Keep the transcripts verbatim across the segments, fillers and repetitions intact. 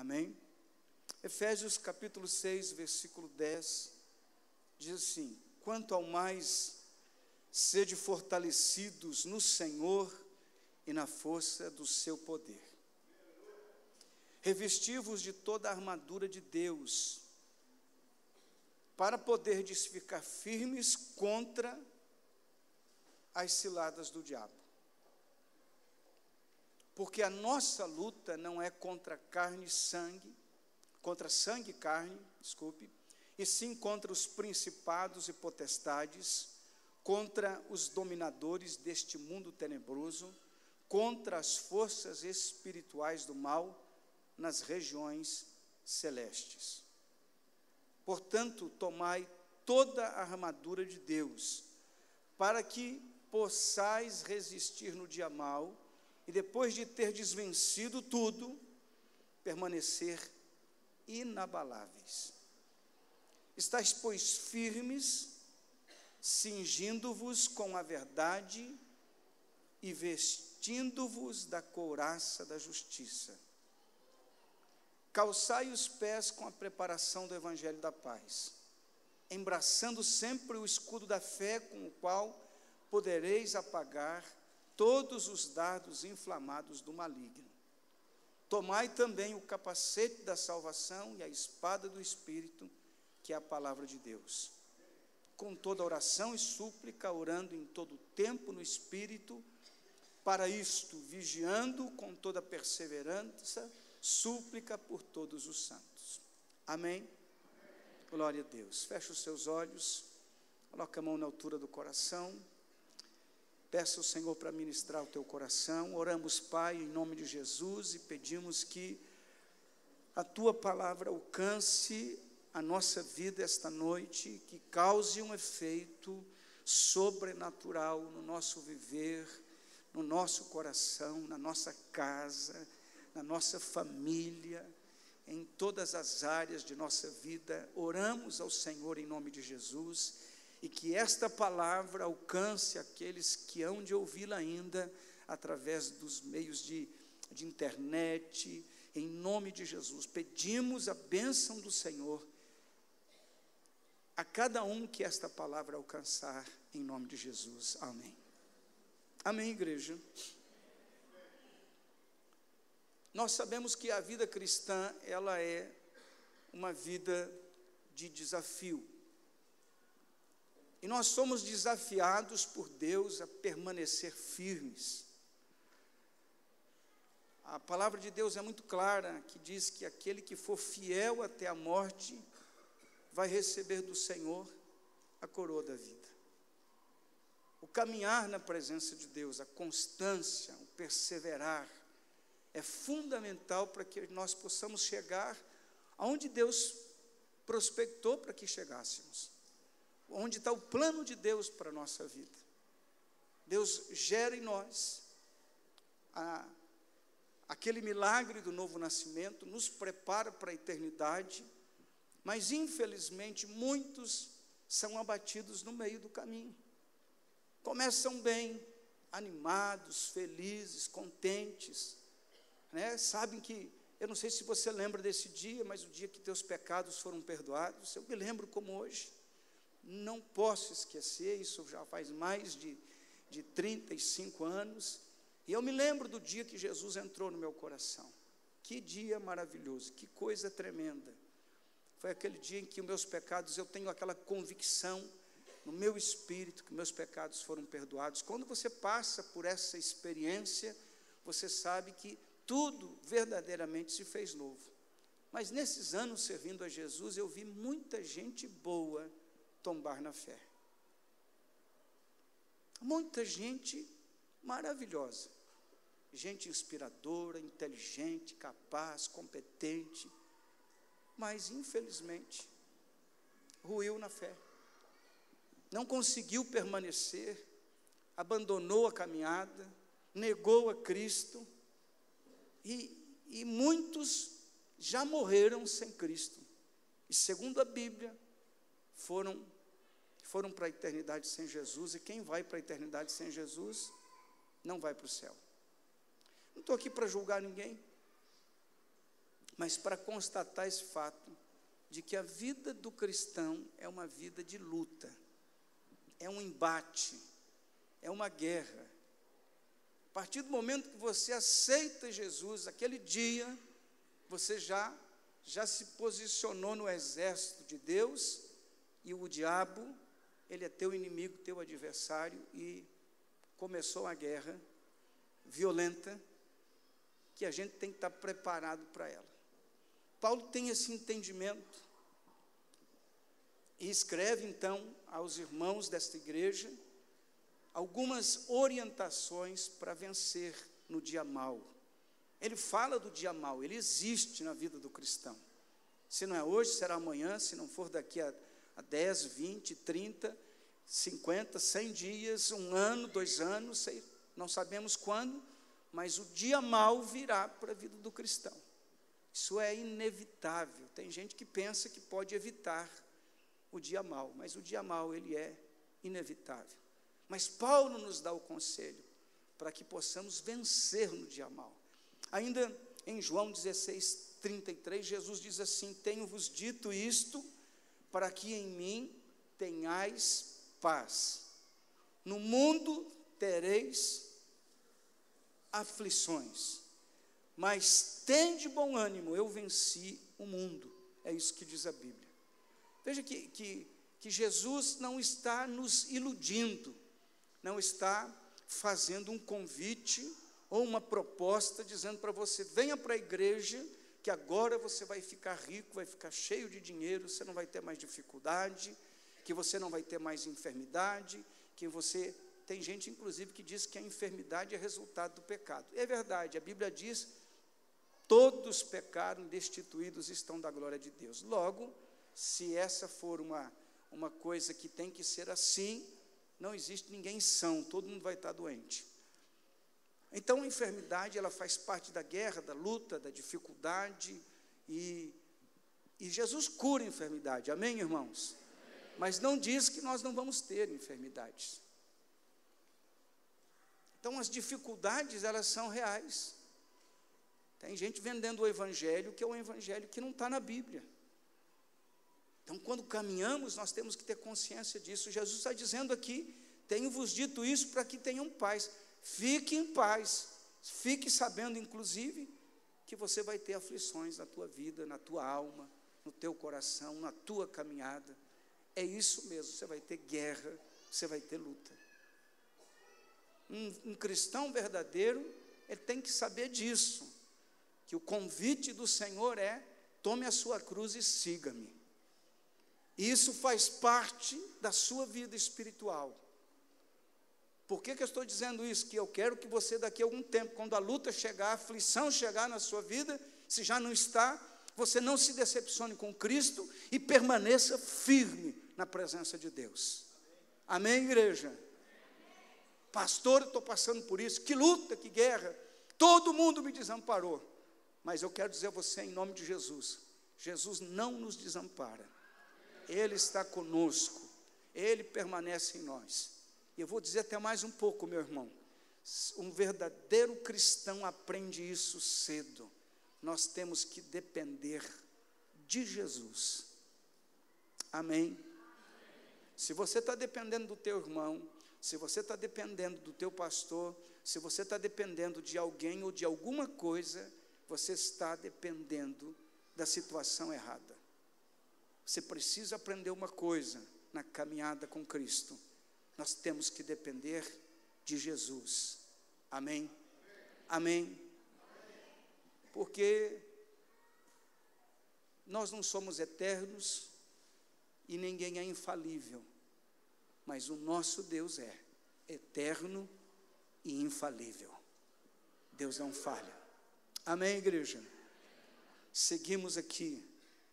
Amém? Efésios capítulo seis, versículo dez, diz assim: quanto ao mais, sede fortalecidos no Senhor e na força do seu poder. Revesti-vos de toda a armadura de Deus, para poderdes ficar firmes contra as ciladas do diabo. Porque a nossa luta não é contra carne e sangue, contra sangue e carne, desculpe, e sim contra os principados e potestades, contra os dominadores deste mundo tenebroso, contra as forças espirituais do mal nas regiões celestes. Portanto, tomai toda a armadura de Deus, para que possais resistir no dia mau, e depois de ter desvencido tudo, permanecer inabaláveis. Estais, pois, firmes, cingindo-vos com a verdade e vestindo-vos da couraça da justiça. Calçai os pés com a preparação do evangelho da paz, embraçando sempre o escudo da fé, com o qual podereis apagar todos os dardos inflamados do maligno. Tomai também o capacete da salvação e a espada do Espírito, que é a palavra de Deus. Com toda oração e súplica, orando em todo tempo no Espírito, para isto, vigiando com toda perseverança, súplica por todos os santos. Amém? Glória a Deus. Feche os seus olhos, coloca a mão na altura do coração. Peça ao Senhor para ministrar o teu coração. Oramos, Pai, em nome de Jesus, e pedimos que a tua palavra alcance a nossa vida esta noite, que cause um efeito sobrenatural no nosso viver, no nosso coração, na nossa casa, na nossa família, em todas as áreas de nossa vida. Oramos ao Senhor em nome de Jesus, e que esta palavra alcance aqueles que hão de ouvi-la ainda, através dos meios de, de internet, em nome de Jesus. Pedimos a bênção do Senhor a cada um que esta palavra alcançar, em nome de Jesus. Amém. Amém, igreja. Nós sabemos que a vida cristã, ela é uma vida de desafio. E nós somos desafiados por Deus a permanecer firmes. A palavra de Deus é muito clara, que diz que aquele que for fiel até a morte, vai receber do Senhor a coroa da vida. O caminhar na presença de Deus, a constância, o perseverar, é fundamental para que nós possamos chegar aonde Deus prospectou para que chegássemos. Onde está o plano de Deus para a nossa vida. Deus gera em nós a, aquele milagre do novo nascimento, nos prepara para a eternidade, mas infelizmente muitos são abatidos no meio do caminho. Começam bem, animados, felizes, contentes, né? Sabem que, eu não sei se você lembra desse dia, mas o dia que teus pecados foram perdoados, eu me lembro como hoje. Não posso esquecer, isso já faz mais de, de trinta e cinco anos, e eu me lembro do dia que Jesus entrou no meu coração. Que dia maravilhoso, que coisa tremenda. Foi aquele dia em que os meus pecados, eu tenho aquela convicção no meu espírito, que meus pecados foram perdoados. Quando você passa por essa experiência, você sabe que tudo verdadeiramente se fez novo. Mas nesses anos servindo a Jesus, eu vi muita gente boa tombar na fé. Muita gente maravilhosa, gente inspiradora, inteligente, capaz, competente, mas infelizmente ruiu na fé, não conseguiu permanecer, abandonou a caminhada, negou a Cristo, e, e muitos já morreram sem Cristo, e segundo a Bíblia, foram, foram para a eternidade sem Jesus, e quem vai para a eternidade sem Jesus, não vai para o céu. Não estou aqui para julgar ninguém, mas para constatar esse fato de que a vida do cristão é uma vida de luta, é um embate, é uma guerra. A partir do momento que você aceita Jesus, aquele dia, você já, já se posicionou no exército de Deus, e o diabo, ele é teu inimigo, teu adversário, e começou a guerra violenta, que a gente tem que estar preparado para ela. Paulo tem esse entendimento, e escreve então aos irmãos desta igreja, algumas orientações para vencer no dia mau. Ele fala do dia mau, ele existe na vida do cristão. Se não é hoje, será amanhã, se não for daqui a, a dez, vinte, trinta, cinquenta, cem dias, um ano, dois anos, sei, não sabemos quando, mas o dia mau virá para a vida do cristão. Isso é inevitável. Tem gente que pensa que pode evitar o dia mau, mas o dia mau, ele é inevitável. Mas Paulo nos dá o conselho para que possamos vencer no dia mau. Ainda em João dezesseis, trinta e três, Jesus diz assim: tenho-vos dito isto, para que em mim tenhais paz. No mundo tereis aflições, mas tende bom ânimo, eu venci o mundo. É isso que diz a Bíblia. Veja que, que, que Jesus não está nos iludindo, não está fazendo um convite ou uma proposta dizendo para você: venha para a igreja, que agora você vai ficar rico, vai ficar cheio de dinheiro, você não vai ter mais dificuldade, que você não vai ter mais enfermidade, que você... Tem gente, inclusive, que diz que a enfermidade é resultado do pecado. É verdade, a Bíblia diz: todos pecaram, destituídos estão da glória de Deus. Logo, se essa for uma, uma coisa que tem que ser assim, não existe ninguém são, todo mundo vai estar doente. Então, a enfermidade, ela faz parte da guerra, da luta, da dificuldade, e, e Jesus cura a enfermidade, amém, irmãos? Amém. Mas não diz que nós não vamos ter enfermidades. Então, as dificuldades, elas são reais. Tem gente vendendo o evangelho, que é um evangelho que não está na Bíblia. Então, quando caminhamos, nós temos que ter consciência disso. Jesus está dizendo aqui: tenho-vos dito isso para que tenham paz. Fique em paz, fique sabendo, inclusive, que você vai ter aflições na tua vida, na tua alma, no teu coração, na tua caminhada. É isso mesmo, você vai ter guerra, você vai ter luta. Um, um cristão verdadeiro, ele tem que saber disso, que o convite do Senhor é: tome a sua cruz e siga-me. Isso faz parte da sua vida espiritual. Por que que eu estou dizendo isso? Que eu quero que você, daqui a algum tempo, quando a luta chegar, a aflição chegar na sua vida, se já não está, você não se decepcione com Cristo e permaneça firme na presença de Deus. Amém, igreja? Pastor, eu estou passando por isso, que luta, que guerra, todo mundo me desamparou. Mas eu quero dizer a você, em nome de Jesus, Jesus não nos desampara, Ele está conosco, Ele permanece em nós. E eu vou dizer até mais um pouco, meu irmão, um verdadeiro cristão aprende isso cedo. Nós temos que depender de Jesus. Amém? Se você está dependendo do teu irmão, se você está dependendo do teu pastor, se você está dependendo de alguém ou de alguma coisa, você está dependendo da situação errada. Você precisa aprender uma coisa na caminhada com Cristo: nós temos que depender de Jesus. Amém? Amém? Porque nós não somos eternos e ninguém é infalível, mas o nosso Deus é eterno e infalível. Deus não falha. Amém, igreja? Seguimos aqui.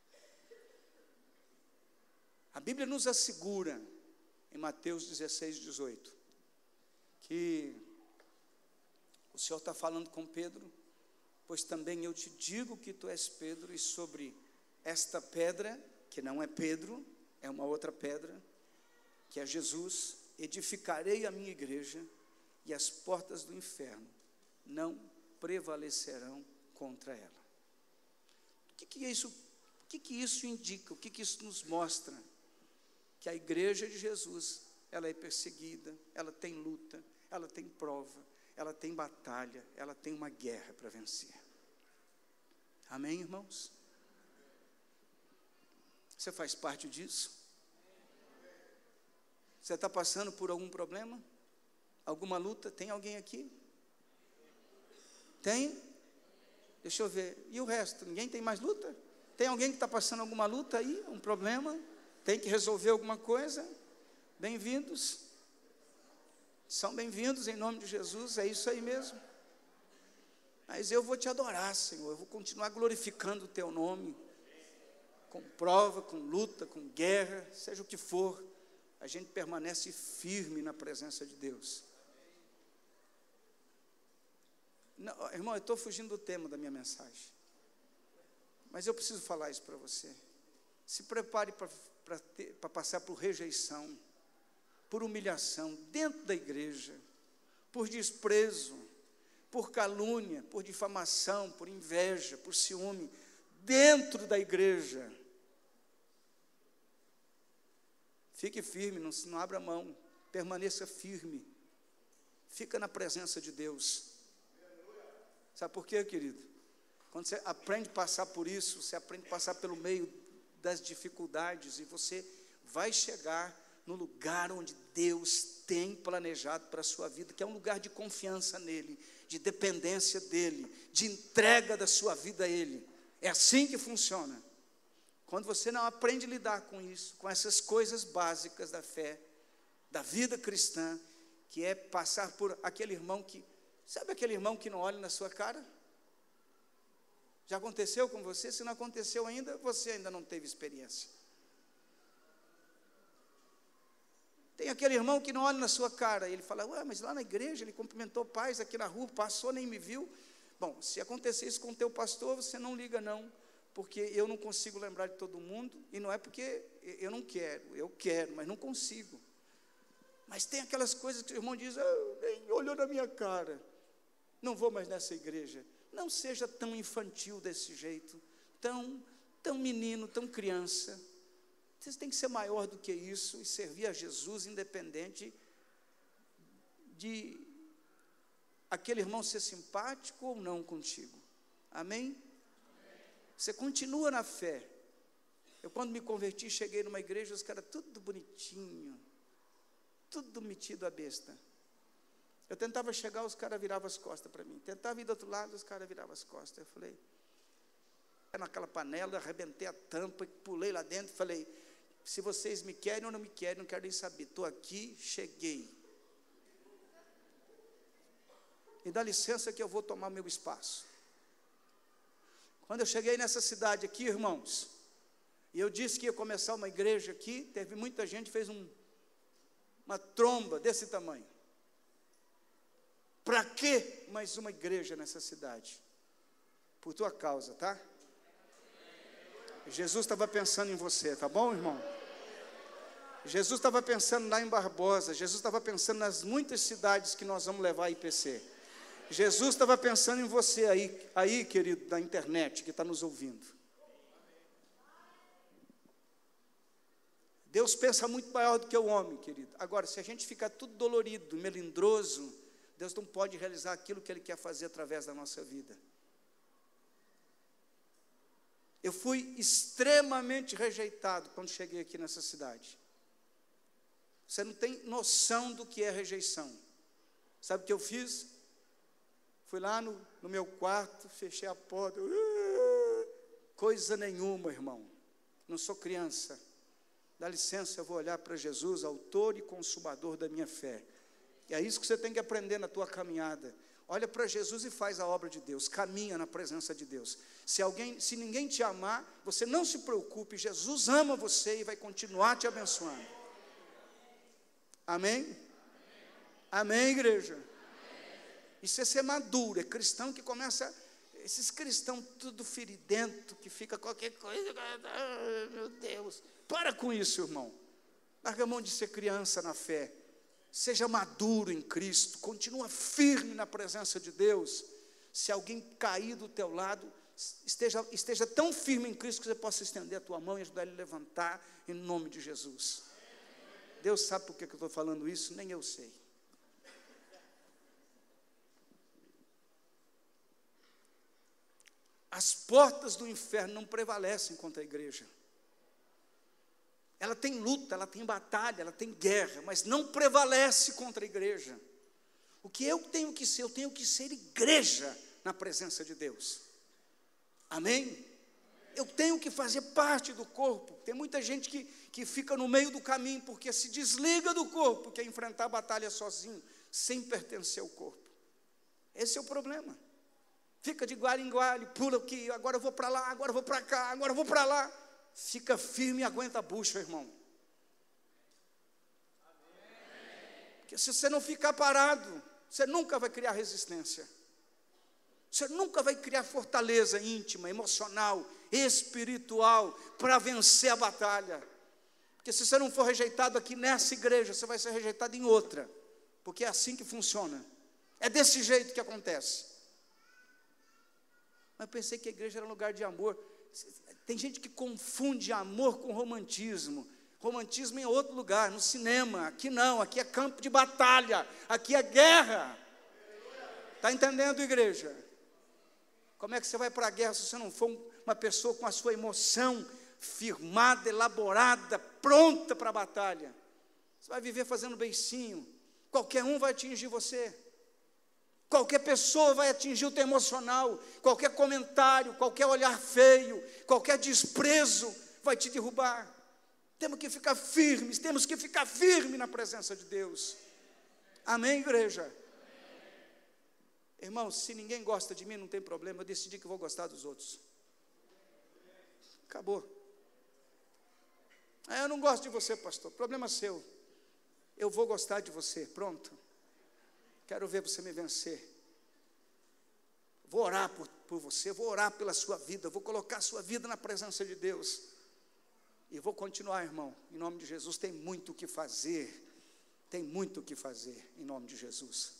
A Bíblia nos assegura, em Mateus dezesseis, dezoito, que o Senhor está falando com Pedro: pois também eu te digo que tu és Pedro, e sobre esta pedra, que não é Pedro, é uma outra pedra, que é Jesus, edificarei a minha igreja, e as portas do inferno não prevalecerão contra ela. que, que isso, o que, que isso indica? O que, que isso nos mostra? Que a igreja de Jesus, ela é perseguida, ela tem luta, ela tem prova, ela tem batalha, ela tem uma guerra para vencer. Amém, irmãos? Você faz parte disso? Você está passando por algum problema? Alguma luta? Tem alguém aqui? Tem? Deixa eu ver. E o resto? Ninguém tem mais luta? Tem alguém que está passando alguma luta aí? Um problema? Tem que resolver alguma coisa? Bem-vindos. São bem-vindos em nome de Jesus, é isso aí mesmo. Mas eu vou te adorar, Senhor, eu vou continuar glorificando o teu nome, com prova, com luta, com guerra, seja o que for, a gente permanece firme na presença de Deus. Não, irmão, eu estou fugindo do tema da minha mensagem, mas eu preciso falar isso para você. Se prepare para passar por rejeição, por humilhação dentro da igreja, por desprezo, por calúnia, por difamação, por inveja, por ciúme, dentro da igreja. Fique firme, não, não abra mão, permaneça firme, fica na presença de Deus. Sabe por quê, querido? Quando você aprende a passar por isso, você aprende a passar pelo meio das dificuldades, e você vai chegar no lugar onde Deus tem planejado para a sua vida, que é um lugar de confiança nele, de dependência dele, de entrega da sua vida a ele. É assim que funciona. Quando você não aprende a lidar com isso, com essas coisas básicas da fé, da vida cristã, que é passar por aquele irmão que, sabe aquele irmão que não olha na sua cara? Já aconteceu com você? Se não aconteceu ainda, você ainda não teve experiência. Tem aquele irmão que não olha na sua cara, ele fala, ué, mas lá na igreja ele cumprimentou pais aqui na rua, passou, nem me viu. Bom, se acontecer isso com o teu pastor, você não liga não, porque eu não consigo lembrar de todo mundo, e não é porque eu não quero, eu quero, mas não consigo. Mas tem aquelas coisas que o irmão diz, ah, nem olhou na minha cara, não vou mais nessa igreja. Não seja tão infantil desse jeito, tão, tão menino, tão criança. Você tem que ser maior do que isso e servir a Jesus, independente de aquele irmão ser simpático ou não contigo. Amém? Amém? Você continua na fé. Eu, quando me converti, cheguei numa igreja, os caras tudo bonitinho, tudo metido a besta. Eu tentava chegar, os caras viravam as costas para mim. Tentava ir do outro lado, os caras viravam as costas. Eu falei, naquela panela, arrebentei a tampa, pulei lá dentro, falei, se vocês me querem ou não me querem, não quero nem saber. Estou aqui, cheguei. Me dá licença que eu vou tomar meu espaço. Quando eu cheguei nessa cidade aqui, irmãos, e eu disse que ia começar uma igreja aqui, teve muita gente, fez um, uma tromba desse tamanho. Para que mais uma igreja nessa cidade? Por tua causa, tá? Jesus estava pensando em você, tá bom, irmão? Jesus estava pensando lá em Barbosa, Jesus estava pensando nas muitas cidades que nós vamos levar a I P C. Jesus estava pensando em você aí, aí, querido, da internet, que está nos ouvindo. Deus pensa muito maior do que o homem, querido. Agora, se a gente ficar tudo dolorido, melindroso, Deus não pode realizar aquilo que Ele quer fazer através da nossa vida. Eu fui extremamente rejeitado quando cheguei aqui nessa cidade. Você não tem noção do que é rejeição. Sabe o que eu fiz? Fui lá no, no meu quarto, fechei a porta. Uh, coisa nenhuma, irmão. Não sou criança. Dá licença, eu vou olhar para Jesus, autor e consumador da minha fé. E é isso que você tem que aprender na tua caminhada. Olha para Jesus e faz a obra de Deus, caminha na presença de Deus. Se alguém, se ninguém te amar, você não se preocupe, Jesus ama você e vai continuar te abençoando. Amém? Amém, Amém igreja? Amém. Isso é ser maduro, é cristão que começa, esses cristãos tudo feridento, que fica qualquer coisa, oh, meu Deus. Para com isso, irmão. Larga a mão de ser criança na fé. Seja maduro em Cristo, continua firme na presença de Deus. Se alguém cair do teu lado, esteja, esteja tão firme em Cristo que você possa estender a tua mão e ajudar ele a levantar em nome de Jesus. Deus sabe por que eu estou falando isso, nem eu sei. As portas do inferno não prevalecem contra a igreja. Ela tem luta, ela tem batalha, ela tem guerra, mas não prevalece contra a igreja. O que eu tenho que ser? Eu tenho que ser igreja na presença de Deus. Amém? Eu tenho que fazer parte do corpo. Tem muita gente que, que fica no meio do caminho, porque se desliga do corpo, quer enfrentar a batalha sozinho, sem pertencer ao corpo. Esse é o problema. Fica de galho em galho, pula aqui, agora eu vou para lá, agora eu vou para cá, agora eu vou para lá. Fica firme e aguenta a bucha, irmão. Porque se você não ficar parado, você nunca vai criar resistência. Você nunca vai criar fortaleza íntima, emocional, espiritual, para vencer a batalha. Porque se você não for rejeitado aqui nessa igreja, você vai ser rejeitado em outra. Porque é assim que funciona. É desse jeito que acontece. Mas eu pensei que a igreja era um lugar de amor. Tem gente que confunde amor com romantismo. Romantismo em outro lugar, no cinema. Aqui não, aqui é campo de batalha. Aqui é guerra. Está entendendo, igreja? Como é que você vai para a guerra se você não for uma pessoa com a sua emoção firmada, elaborada, pronta para a batalha? Você vai viver fazendo beicinho. Qualquer um vai atingir você. Qualquer pessoa vai atingir o teu emocional. Qualquer comentário, qualquer olhar feio, qualquer desprezo vai te derrubar. Temos que ficar firmes, temos que ficar firmes na presença de Deus. Amém, igreja? Irmão, se ninguém gosta de mim, não tem problema, eu decidi que eu vou gostar dos outros. Acabou. Ah, eu não gosto de você, pastor, problema seu. Eu vou gostar de você, pronto. Quero ver você me vencer. Vou orar por, por você, vou orar pela sua vida, vou colocar a sua vida na presença de Deus. E vou continuar, irmão, em nome de Jesus. Tem muito o que fazer, tem muito o que fazer, em nome de Jesus.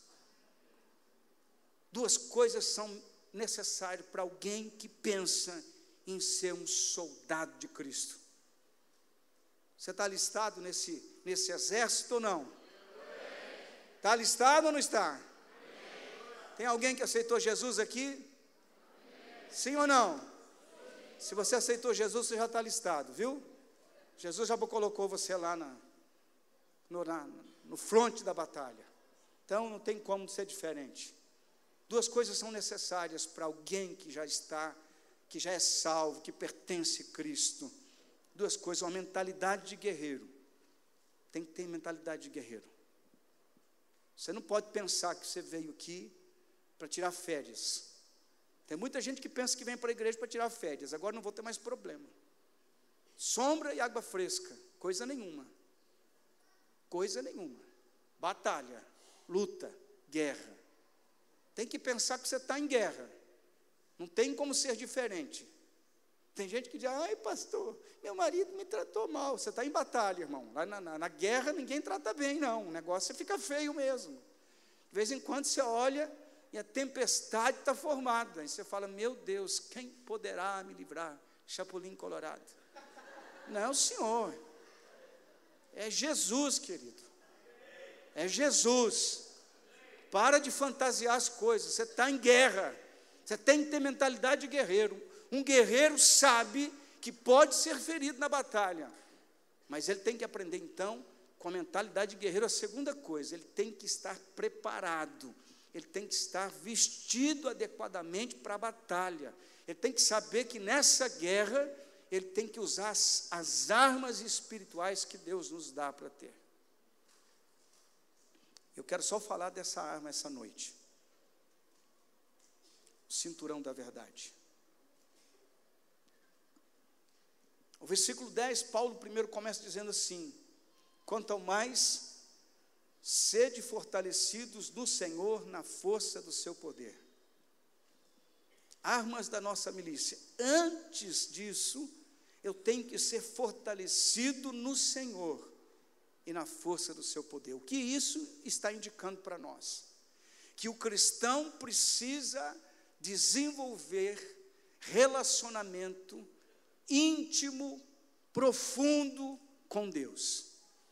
Duas coisas são necessárias para alguém que pensa em ser um soldado de Cristo. Você está alistado nesse, nesse exército ou não? Está alistado ou não está? Tem alguém que aceitou Jesus aqui? Sim ou não? Se você aceitou Jesus, você já está alistado, viu? Jesus já colocou você lá na, no, na, no fronte da batalha. Então não tem como ser diferente. Duas coisas são necessárias para alguém que já está, que já é salvo, que pertence a Cristo. Duas coisas, uma mentalidade de guerreiro. Tem que ter mentalidade de guerreiro. Você não pode pensar que você veio aqui para tirar férias. Tem muita gente que pensa que vem para a igreja para tirar férias. Agora não vou ter mais problema. Sombra e água fresca, coisa nenhuma. Coisa nenhuma. Batalha, luta, guerra. Tem que pensar que você está em guerra. Não tem como ser diferente. Tem gente que diz, ai pastor, meu marido me tratou mal. Você está em batalha, irmão. Lá na, na, na guerra ninguém trata bem, não. O negócio fica feio mesmo. De vez em quando você olha e a tempestade está formada. Aí você fala, meu Deus, quem poderá me livrar? Chapulim colorado. Não é o Senhor. É Jesus, querido. É Jesus. Para de fantasiar as coisas. Você está em guerra. Você tem que ter mentalidade de guerreiro. Um guerreiro sabe que pode ser ferido na batalha, mas ele tem que aprender então, com a mentalidade de guerreiro, a segunda coisa, ele tem que estar preparado, ele tem que estar vestido adequadamente para a batalha, ele tem que saber que nessa guerra, ele tem que usar as, as armas espirituais que Deus nos dá para ter. Eu quero só falar dessa arma essa noite, o cinturão da verdade. O versículo dez, Paulo primeiro começa dizendo assim, quanto ao mais, sede fortalecidos no Senhor na força do seu poder. Armas da nossa milícia. Antes disso, eu tenho que ser fortalecido no Senhor e na força do seu poder. O que isso está indicando para nós? Que o cristão precisa desenvolver relacionamento íntimo, profundo com Deus.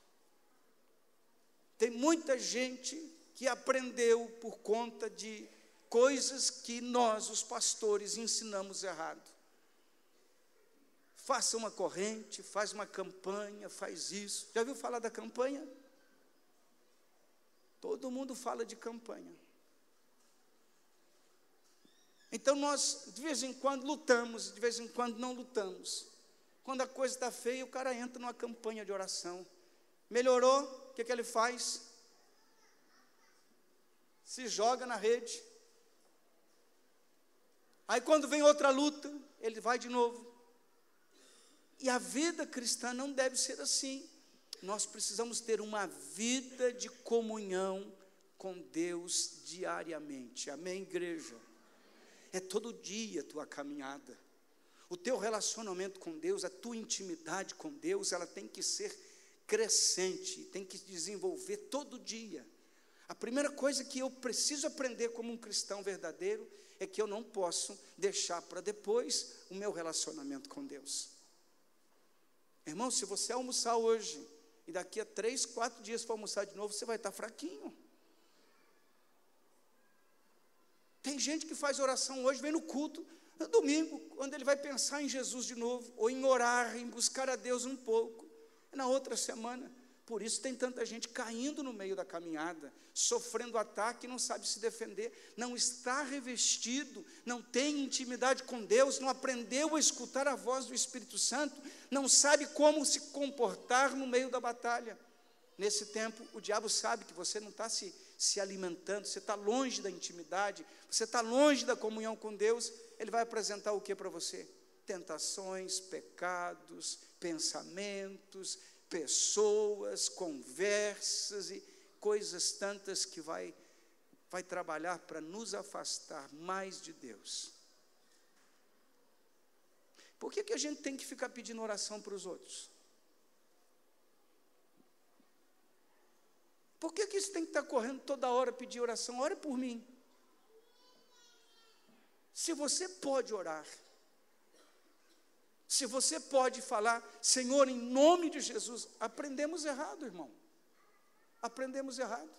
Tem muita gente que aprendeu por conta de coisas que nós, os pastores, ensinamos errado. Faça uma corrente, faz uma campanha, faz isso. Já ouviu falar da campanha? Todo mundo fala de campanha. Então nós, de vez em quando, lutamos, de vez em quando não lutamos. Quando a coisa está feia, o cara entra numa campanha de oração. Melhorou, o que, que ele faz? Se joga na rede. Aí quando vem outra luta, ele vai de novo. E a vida cristã não deve ser assim. Nós precisamos ter uma vida de comunhão com Deus diariamente. Amém, igreja? É todo dia a tua caminhada. O teu relacionamento com Deus, a tua intimidade com Deus, ela tem que ser crescente, tem que desenvolver todo dia. A primeira coisa que eu preciso aprender como um cristão verdadeiro é que eu não posso deixar para depois o meu relacionamento com Deus. Irmão, se você almoçar hoje e daqui a três, quatro dias for almoçar de novo, você vai estar fraquinho. Tem gente que faz oração hoje, vem no culto, no domingo, quando ele vai pensar em Jesus de novo, ou em orar, em buscar a Deus um pouco, na outra semana. Por isso tem tanta gente caindo no meio da caminhada, sofrendo ataque e não sabe se defender, não está revestido, não tem intimidade com Deus, não aprendeu a escutar a voz do Espírito Santo, não sabe como se comportar no meio da batalha. Nesse tempo, o diabo sabe que você não está se, se alimentando, você está longe da intimidade, você está longe da comunhão com Deus, ele vai apresentar o que para você? Tentações, pecados, pensamentos, pessoas, conversas e coisas tantas que vai, vai trabalhar para nos afastar mais de Deus. Por que que a gente tem que ficar pedindo oração para os outros? Por que que isso tem que estar correndo toda hora pedir oração? Ore por mim. Se você pode orar, se você pode falar, Senhor, em nome de Jesus, aprendemos errado, irmão. Aprendemos errado.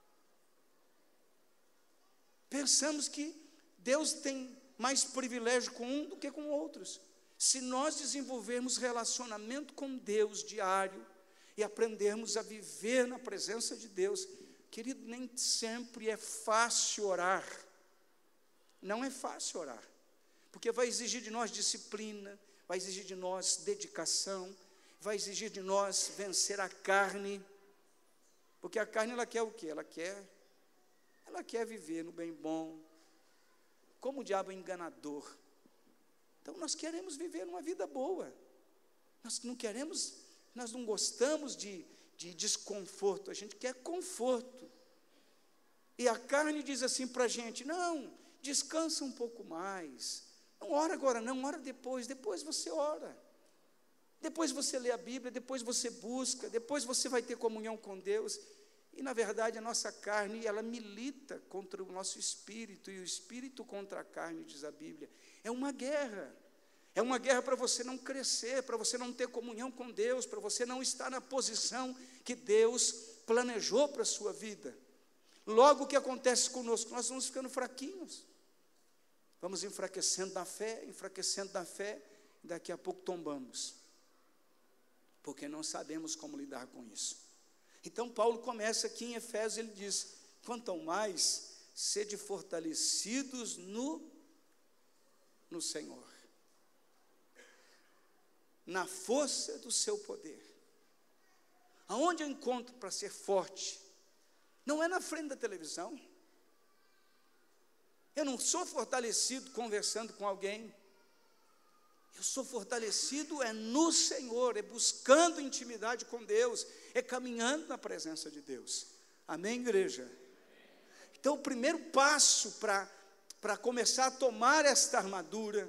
Pensamos que Deus tem mais privilégio com um do que com outros. Se nós desenvolvermos relacionamento com Deus diário e aprendermos a viver na presença de Deus, querido, nem sempre é fácil orar. Não é fácil orar, porque vai exigir de nós disciplina, vai exigir de nós dedicação, vai exigir de nós vencer a carne, porque a carne ela quer o quê? Ela quer, ela quer viver no bem bom, como o diabo é enganador. Então nós queremos viver uma vida boa, nós não queremos, nós não gostamos de, de desconforto, a gente quer conforto, e a carne diz assim para a gente, não, descansa um pouco mais, não ora agora não, ora depois, depois você ora, depois você lê a Bíblia, depois você busca, depois você vai ter comunhão com Deus, e na verdade a nossa carne, ela milita contra o nosso espírito, e o espírito contra a carne, diz a Bíblia, é uma guerra, é uma guerra para você não crescer, para você não ter comunhão com Deus, para você não estar na posição que Deus planejou para a sua vida. Logo o que acontece conosco? Nós vamos ficando fraquinhos, vamos enfraquecendo na fé, enfraquecendo na fé, e daqui a pouco tombamos, porque não sabemos como lidar com isso. Então Paulo começa aqui em Efésios, ele diz, quanto ao mais, sede fortalecidos no, no Senhor, na força do seu poder. Aonde eu encontro para ser forte? Não é na frente da televisão. Eu não sou fortalecido conversando com alguém. Eu sou fortalecido é no Senhor, é buscando intimidade com Deus, é caminhando na presença de Deus. Amém, igreja? Então, o primeiro passo para para começar a tomar esta armadura,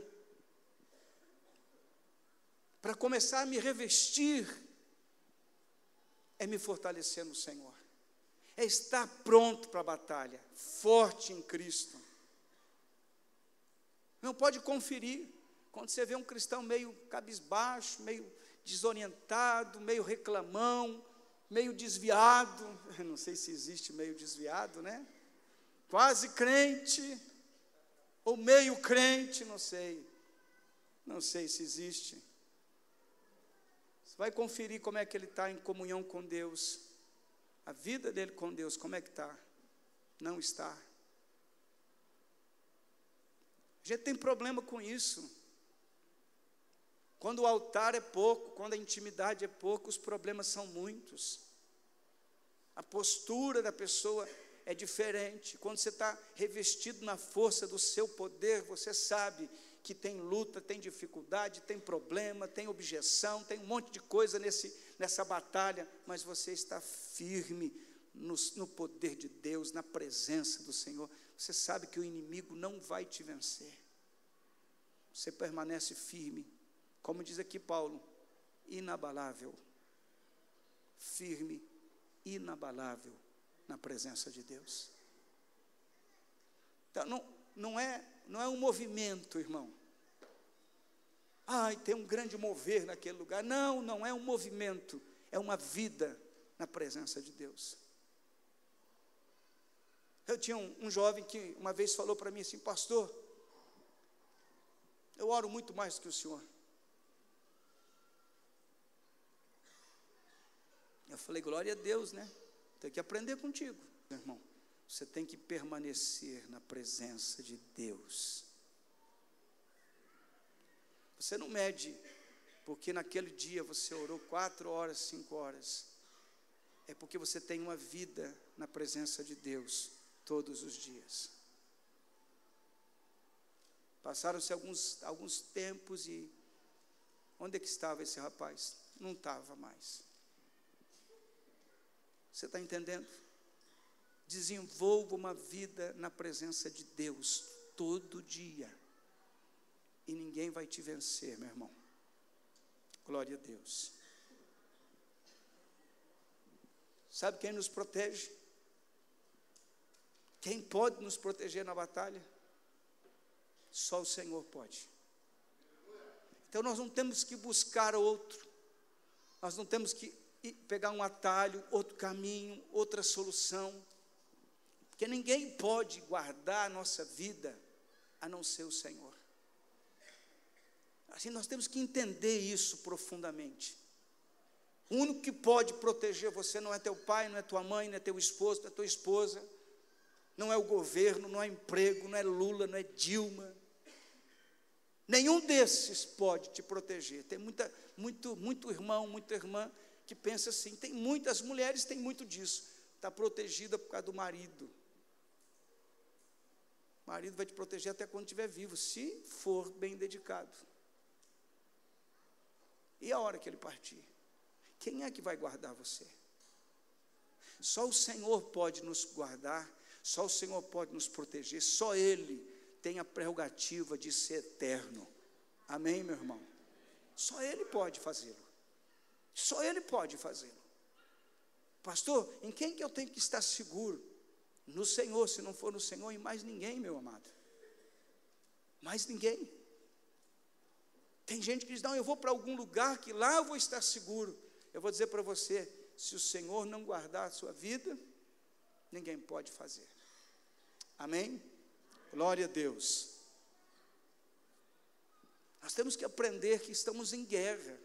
para começar a me revestir, é me fortalecer no Senhor, é estar pronto para a batalha, forte em Cristo. Não pode conferir. Quando você vê um cristão meio cabisbaixo, meio desorientado, meio reclamão, meio desviado, não sei se existe meio desviado, né? Quase crente, ou meio crente, não sei, não sei se existe. Você vai conferir como é que ele está em comunhão com Deus, a vida dele com Deus, como é que está? Não está. A gente tem problema com isso. Quando o altar é pouco, quando a intimidade é pouco, os problemas são muitos. A postura da pessoa é diferente. Quando você está revestido na força do seu poder, você sabe que tem luta, tem dificuldade, tem problema, tem objeção, tem um monte de coisa nesse, nessa batalha, mas você está firme no, no poder de Deus, na presença do Senhor. Você sabe que o inimigo não vai te vencer. Você permanece firme. Como diz aqui Paulo, inabalável, firme, inabalável na presença de Deus. Então, não, não, é, não é um movimento, irmão. Ai, tem um grande mover naquele lugar. Não, não é um movimento, é uma vida na presença de Deus. Eu tinha um, um jovem que uma vez falou para mim assim: pastor, eu oro muito mais que o senhor. Eu falei, glória a Deus, né? Tem que aprender contigo, meu irmão. Você tem que permanecer na presença de Deus. Você não mede, porque naquele dia você orou quatro horas, cinco horas. É porque você tem uma vida na presença de Deus todos os dias. Passaram-se alguns, alguns tempos e onde é que estava esse rapaz? Não estava mais. Você está entendendo? Desenvolva uma vida na presença de Deus todo dia. E ninguém vai te vencer, meu irmão. Glória a Deus. Sabe quem nos protege? Quem pode nos proteger na batalha? Só o Senhor pode. Então nós não temos que buscar outro. Nós não temos que pegar um atalho, outro caminho, outra solução. Porque ninguém pode guardar a nossa vida a não ser o Senhor. Assim, nós temos que entender isso profundamente. O único que pode proteger você não é teu pai, não é tua mãe, não é teu esposo, não é tua esposa, não é o governo, não é emprego, não é Lula, não é Dilma. Nenhum desses pode te proteger. Tem muita, muito, muito irmão, muita irmã que pensa assim. Tem muitas mulheres, tem muito disso. Está protegida por causa do marido. O marido vai te proteger até quando estiver vivo, se for bem dedicado. E a hora que ele partir? Quem é que vai guardar você? Só o Senhor pode nos guardar, só o Senhor pode nos proteger, só Ele tem a prerrogativa de ser eterno. Amém, meu irmão? Só Ele pode fazê-lo. Só Ele pode fazê-lo. Pastor, em quem que eu tenho que estar seguro? No Senhor. Se não for no Senhor, em mais ninguém, meu amado. Mais ninguém. Tem gente que diz, não, eu vou para algum lugar que lá eu vou estar seguro. Eu vou dizer para você, se o Senhor não guardar a sua vida, ninguém pode fazer. Amém? Glória a Deus. Nós temos que aprender que estamos em guerra.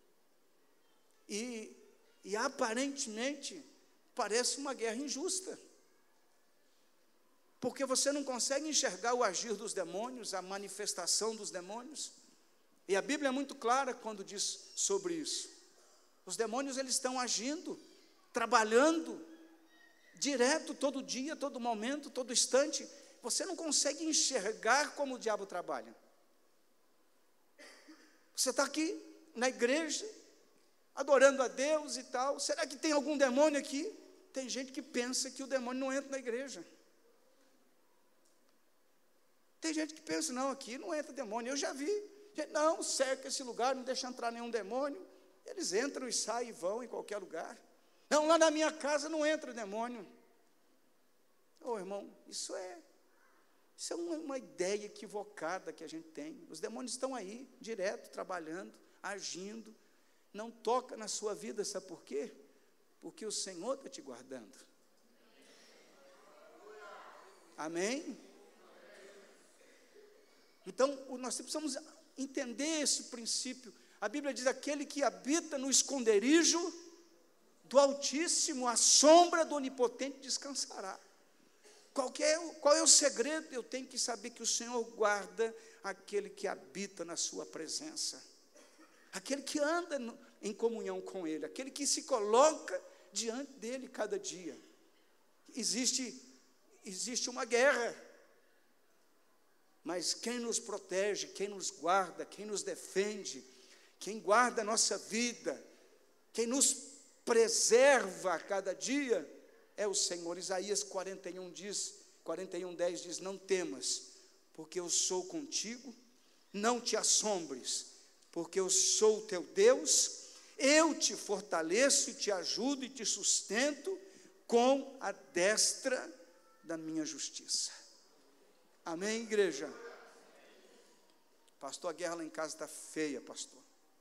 E, e aparentemente, parece uma guerra injusta. Porque você não consegue enxergar o agir dos demônios, a manifestação dos demônios. E a Bíblia é muito clara quando diz sobre isso. Os demônios, eles estão agindo, trabalhando, direto, todo dia, todo momento, todo instante. Você não consegue enxergar como o diabo trabalha. Você está aqui na igreja, adorando a Deus e tal. Será que tem algum demônio aqui? Tem gente que pensa que o demônio não entra na igreja. Tem gente que pensa, não, aqui não entra demônio. Eu já vi. Não, cerca esse lugar, não deixa entrar nenhum demônio. Eles entram e saem e vão em qualquer lugar. Não, lá na minha casa não entra demônio. Ô, irmão, isso é Isso é uma, uma ideia equivocada que a gente tem. Os demônios estão aí, direto, trabalhando, agindo. Não toca na sua vida, sabe por quê? Porque o Senhor está te guardando. Amém? Então, nós precisamos entender esse princípio. A Bíblia diz, aquele que habita no esconderijo do Altíssimo, à sombra do Onipotente descansará. Qual, que é, qual é o segredo? Eu tenho que saber que o Senhor guarda aquele que habita na sua presença. Aquele que anda no, em comunhão com Ele, aquele que se coloca diante dEle cada dia. Existe, existe uma guerra, mas quem nos protege, quem nos guarda, quem nos defende, quem guarda a nossa vida, quem nos preserva a cada dia, é o Senhor. Isaías quarenta e um diz, quarenta e um, dez diz, não temas, porque eu sou contigo, não te assombres, porque eu sou o teu Deus, eu te fortaleço e te ajudo e te sustento com a destra da minha justiça. Amém, igreja? Pastor, a guerra lá em casa está feia, pastor.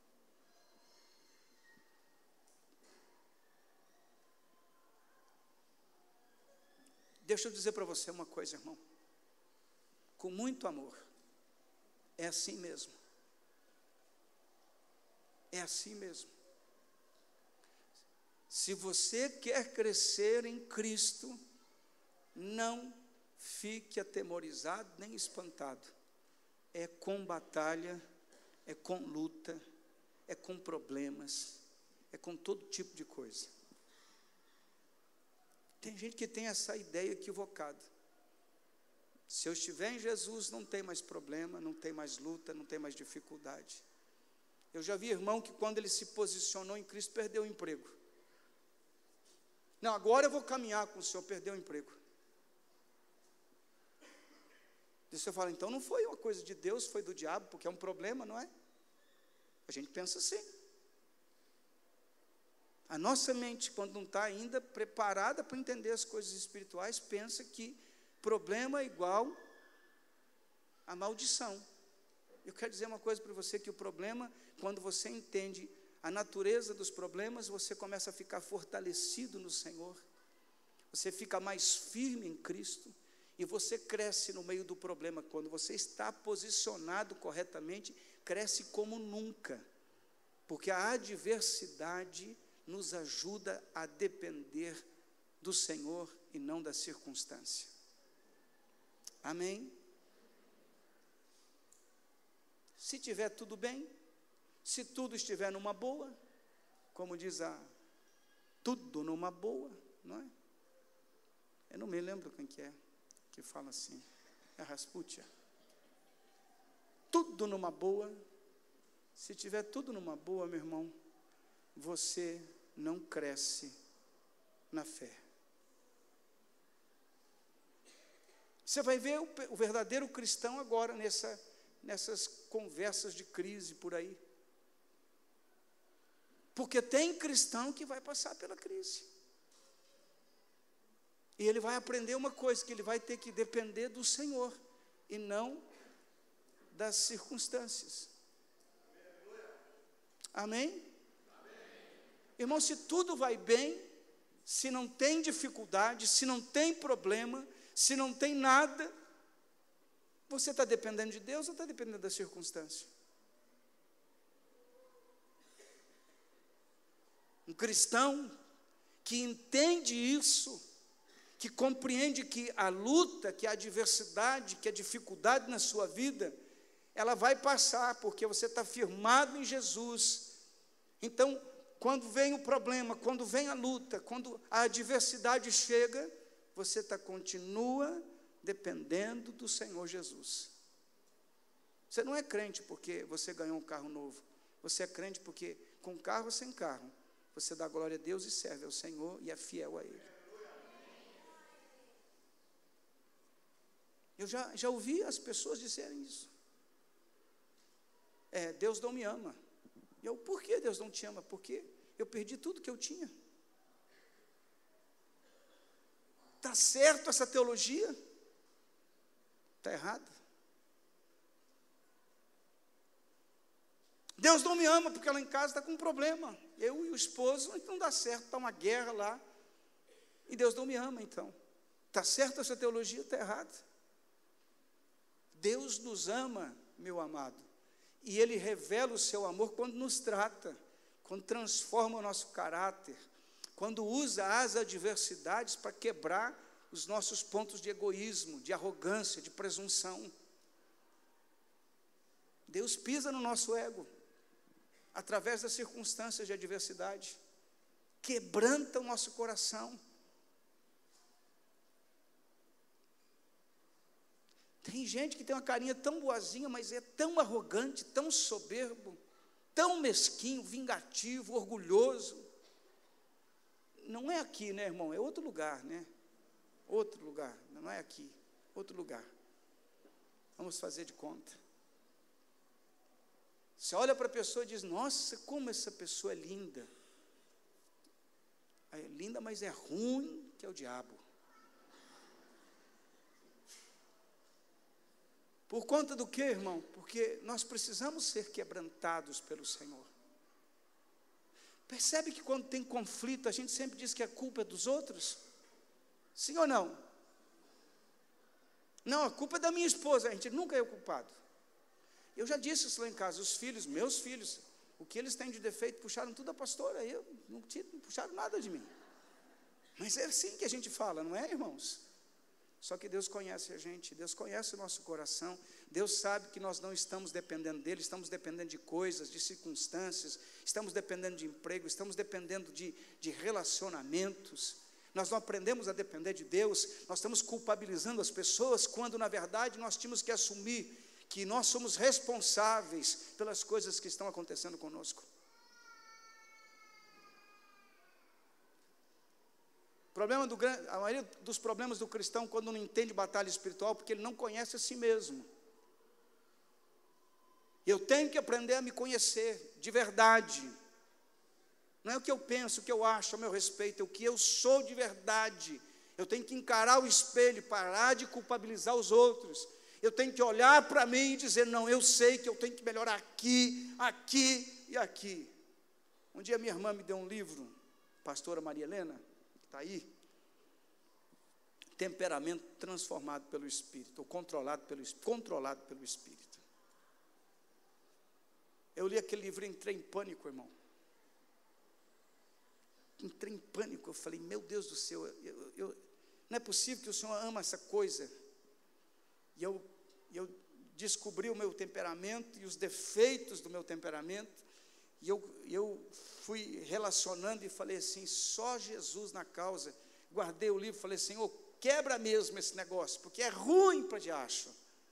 Deixa eu dizer para você uma coisa, irmão. Com muito amor. É assim mesmo. É assim mesmo. Se você quer crescer em Cristo, não fique atemorizado nem espantado. É com batalha, é com luta, é com problemas, é com todo tipo de coisa. Tem gente que tem essa ideia equivocada. Se eu estiver em Jesus, não tem mais problema, não tem mais luta, não tem mais dificuldade. Eu já vi irmão que quando ele se posicionou em Cristo, perdeu o emprego. Não, agora eu vou caminhar com o Senhor, perdeu o emprego. E você fala, então não foi uma coisa de Deus, foi do diabo, porque é um problema, não é? A gente pensa assim. A nossa mente, quando não está ainda preparada para entender as coisas espirituais, pensa que problema é igual a maldição. Eu quero dizer uma coisa para você, que o problema, quando você entende a natureza dos problemas, você começa a ficar fortalecido no Senhor, você fica mais firme em Cristo, e você cresce no meio do problema. Quando você está posicionado corretamente, cresce como nunca, porque a adversidade nos ajuda a depender do Senhor e não da circunstância. Amém? Se tiver tudo bem, se tudo estiver numa boa, como diz a, tudo numa boa, não é? Eu não me lembro quem que é, que fala assim, é Rasputia. Tudo numa boa, se tiver tudo numa boa, meu irmão, você não cresce na fé. Você vai ver o, o verdadeiro cristão agora, nessa, nessas conversas de crise por aí. Porque tem cristão que vai passar pela crise. E ele vai aprender uma coisa, que ele vai ter que depender do Senhor, e não das circunstâncias. Amém? Irmão, se tudo vai bem, se não tem dificuldade, se não tem problema, se não tem nada, você está dependendo de Deus ou está dependendo da circunstância? Um cristão que entende isso, que compreende que a luta, que a adversidade, que a dificuldade na sua vida, ela vai passar, porque você está firmado em Jesus. Então, quando vem o problema, quando vem a luta, quando a adversidade chega, você tá, continua dependendo do Senhor Jesus. Você não é crente porque você ganhou um carro novo. Você é crente porque, com carro ou sem carro, você dá glória a Deus e serve ao Senhor e é fiel a Ele. Eu já, já ouvi as pessoas dizerem isso. É, Deus não me ama. E eu, por que Deus não te ama? Porque eu perdi tudo que eu tinha. Está certo essa teologia? Está errado. Deus não me ama porque lá em casa está com um problema. Eu e o esposo, não dá certo, está uma guerra lá. E Deus não me ama, então. Está certo essa teologia? Está errada. Deus nos ama, meu amado. E Ele revela o seu amor quando nos trata, quando transforma o nosso caráter, quando usa as adversidades para quebrar os nossos pontos de egoísmo, de arrogância, de presunção. Deus pisa no nosso ego, através das circunstâncias de adversidade, quebranta o nosso coração. Tem gente que tem uma carinha tão boazinha, mas é tão arrogante, tão soberbo, tão mesquinho, vingativo, orgulhoso. Não é aqui, né, irmão? É outro lugar, né? Outro lugar, não é aqui, outro lugar. Vamos fazer de conta. Você olha para a pessoa e diz, nossa, como essa pessoa é linda. É linda, mas é ruim, que é o diabo. Por conta do quê, irmão? Porque nós precisamos ser quebrantados pelo Senhor. Percebe que quando tem conflito, a gente sempre diz que a culpa é dos outros? Sim ou não? Não, a culpa é da minha esposa, a gente nunca é o culpado. Eu já disse isso lá em casa, os filhos, meus filhos, o que eles têm de defeito, puxaram tudo a pastora, eu não, não puxaram nada de mim. Mas é assim que a gente fala, não é, irmãos? Só que Deus conhece a gente, Deus conhece o nosso coração, Deus sabe que nós não estamos dependendo dEle, estamos dependendo de coisas, de circunstâncias, estamos dependendo de emprego, estamos dependendo de, de relacionamentos. Nós não aprendemos a depender de Deus, nós estamos culpabilizando as pessoas, quando na verdade nós tínhamos que assumir que nós somos responsáveis pelas coisas que estão acontecendo conosco. Problema do, a maioria dos problemas do cristão, quando não entende batalha espiritual, porque ele não conhece a si mesmo. Eu tenho que aprender a me conhecer de verdade. Não é o que eu penso, o que eu acho a meu respeito, é o que eu sou de verdade. Eu tenho que encarar o espelho, parar de culpabilizar os outros. Eu tenho que olhar para mim e dizer, não, eu sei que eu tenho que melhorar aqui, aqui e aqui. Um dia minha irmã me deu um livro, pastora Maria Helena, que está aí, Temperamento Transformado pelo Espírito, ou controlado pelo, controlado pelo Espírito. Eu li aquele livro e entrei em pânico, irmão. Entrei em pânico, eu falei, meu Deus do céu, eu, eu, não é possível que o Senhor ama essa coisa. E eu, eu descobri o meu temperamento e os defeitos do meu temperamento, e eu, eu fui relacionando e falei assim, só Jesus na causa. Guardei o livro e falei, Senhor, quebra mesmo esse negócio, porque é ruim para diacho.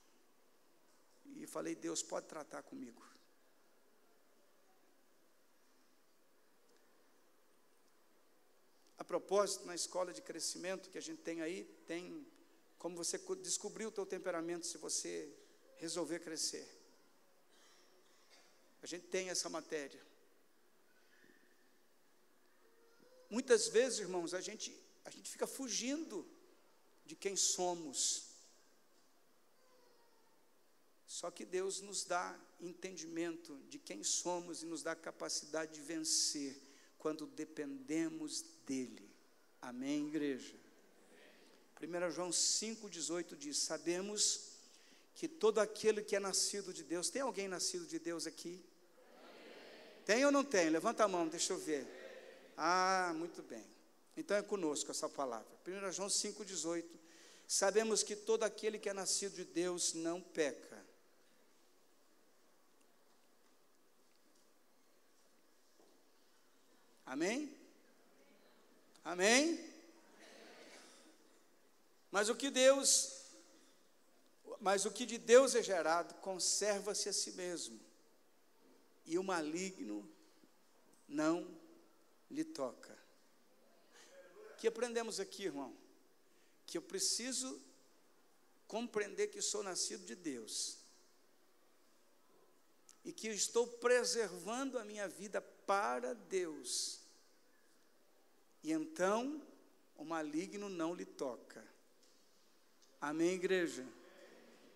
E falei, Deus, pode tratar comigo. A propósito, na escola de crescimento que a gente tem aí, tem como você descobrir o teu temperamento se você resolver crescer. A gente tem essa matéria. Muitas vezes, irmãos, a gente, a gente fica fugindo de quem somos. Só que Deus nos dá entendimento de quem somos e nos dá capacidade de vencer quando dependemos dEle. Amém, igreja? primeiro João cinco, dezoito diz, sabemos que todo aquele que é nascido de Deus, tem alguém nascido de Deus aqui? Tem ou não tem? Levanta a mão, deixa eu ver. Ah, muito bem. Então é conosco essa palavra. primeiro João cinco, dezoito, sabemos que todo aquele que é nascido de Deus não peca. Amém? Amém? Mas o que Deus, mas o que de Deus é gerado, conserva-se a si mesmo, e o maligno não lhe toca. O que aprendemos aqui, irmão? Que eu preciso compreender que sou nascido de Deus, e que eu estou preservando a minha vida para Deus, e então o maligno não lhe toca. Amém, igreja?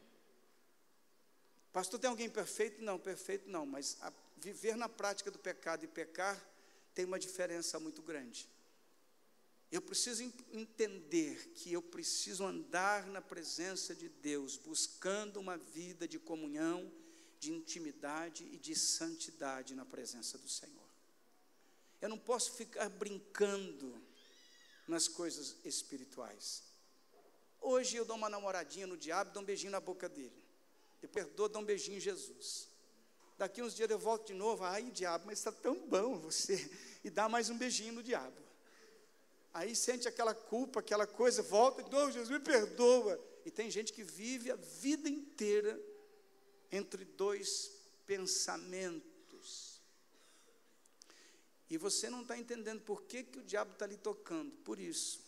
Pastor, tem alguém perfeito? Não, perfeito não, mas a, viver na prática do pecado e pecar tem uma diferença muito grande. Eu preciso entender que eu preciso andar na presença de Deus, buscando uma vida de comunhão, de intimidade e de santidade na presença do Senhor. Eu não posso ficar brincando nas coisas espirituais. Hoje eu dou uma namoradinha no diabo, dou um beijinho na boca dele. Depois perdoa, dou um beijinho em Jesus. Daqui uns dias eu volto de novo, ai diabo, mas está tão bom você, e dá mais um beijinho no diabo. Aí sente aquela culpa, aquela coisa, volta, oh, Jesus me perdoa. E tem gente que vive a vida inteira entre dois pensamentos. E você não está entendendo por que, que o diabo está lhe tocando. Por isso,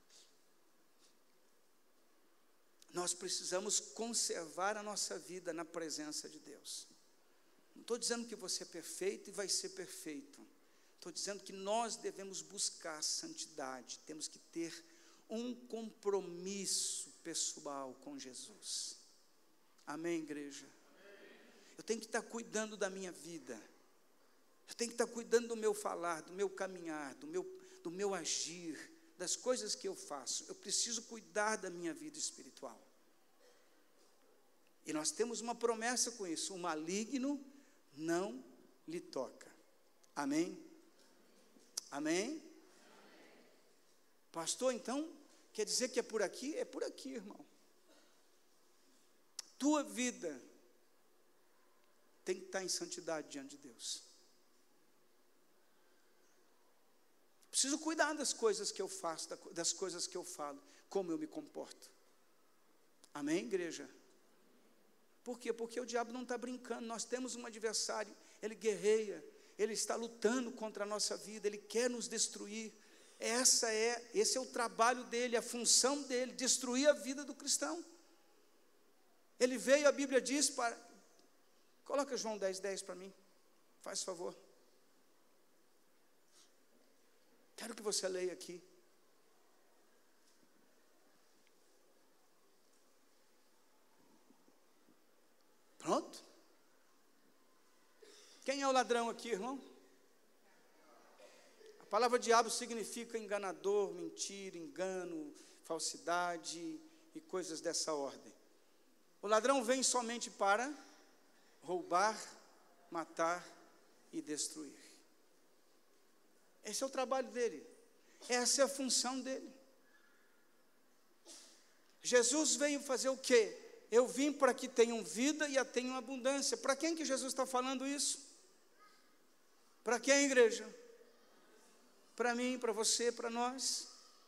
nós precisamos conservar a nossa vida na presença de Deus. Não estou dizendo que você é perfeito e vai ser perfeito. Estou dizendo que nós devemos buscar santidade, temos que ter um compromisso pessoal com Jesus. Amém, igreja? Amém. Eu tenho que estar cuidando da minha vida, eu tenho que estar cuidando do meu falar, do meu caminhar, do meu, do meu agir, das coisas que eu faço. Eu preciso cuidar da minha vida espiritual. E nós temos uma promessa com isso: o maligno não lhe toca. Amém? Amém? Amém? Pastor, então, quer dizer que é por aqui? É por aqui, irmão. Tua vida tem que estar em santidade diante de Deus. Preciso cuidar das coisas que eu faço, das coisas que eu falo, como eu me comporto. Amém, igreja? Por quê? Porque o diabo não está brincando. Nós temos um adversário, ele guerreia, ele está lutando contra a nossa vida, ele quer nos destruir. Essa é, esse é o trabalho dele, a função dele, destruir a vida do cristão. Ele veio, a Bíblia diz, para... Coloca João dez, dez para mim, faz favor. Quero que você leia aqui. Pronto? Quem é o ladrão aqui, irmão? A palavra diabo significa enganador, mentira, engano, falsidade e coisas dessa ordem. O ladrão vem somente para roubar, matar e destruir. Esse é o trabalho dele. Essa é a função dele. Jesus veio fazer o quê? Eu vim para que tenham vida e a tenham abundância. Para quem que Jesus está falando isso? Para quem, igreja? Para mim, para você, para nós.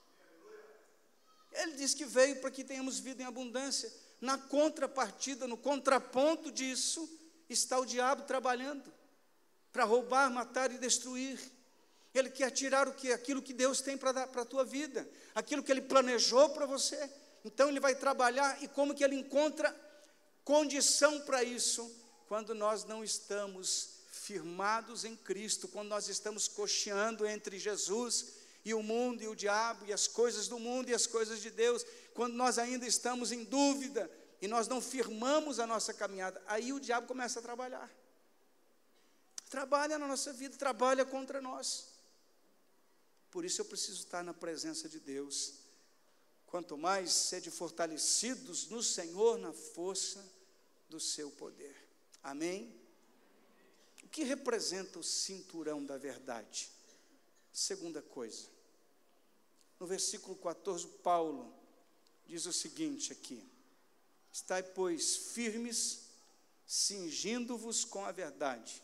Ele diz que veio para que tenhamos vida em abundância. Na contrapartida, no contraponto disso, está o diabo trabalhando para roubar, matar e destruir. Ele quer tirar o quê? Aquilo que Deus tem para dar para a tua vida, aquilo que Ele planejou para você. Então ele vai trabalhar, e como que ele encontra condição para isso? Quando nós não estamos firmados em Cristo, quando nós estamos cocheando entre Jesus e o mundo e o diabo, e as coisas do mundo e as coisas de Deus, quando nós ainda estamos em dúvida, e nós não firmamos a nossa caminhada, aí o diabo começa a trabalhar. Trabalha na nossa vida, trabalha contra nós. Por isso eu preciso estar na presença de Deus. Quanto mais sede fortalecidos no Senhor, na força do seu poder. Amém? O que representa o cinturão da verdade? Segunda coisa. No versículo quatorze, Paulo diz o seguinte aqui: estai, pois, firmes, cingindo-vos com a verdade.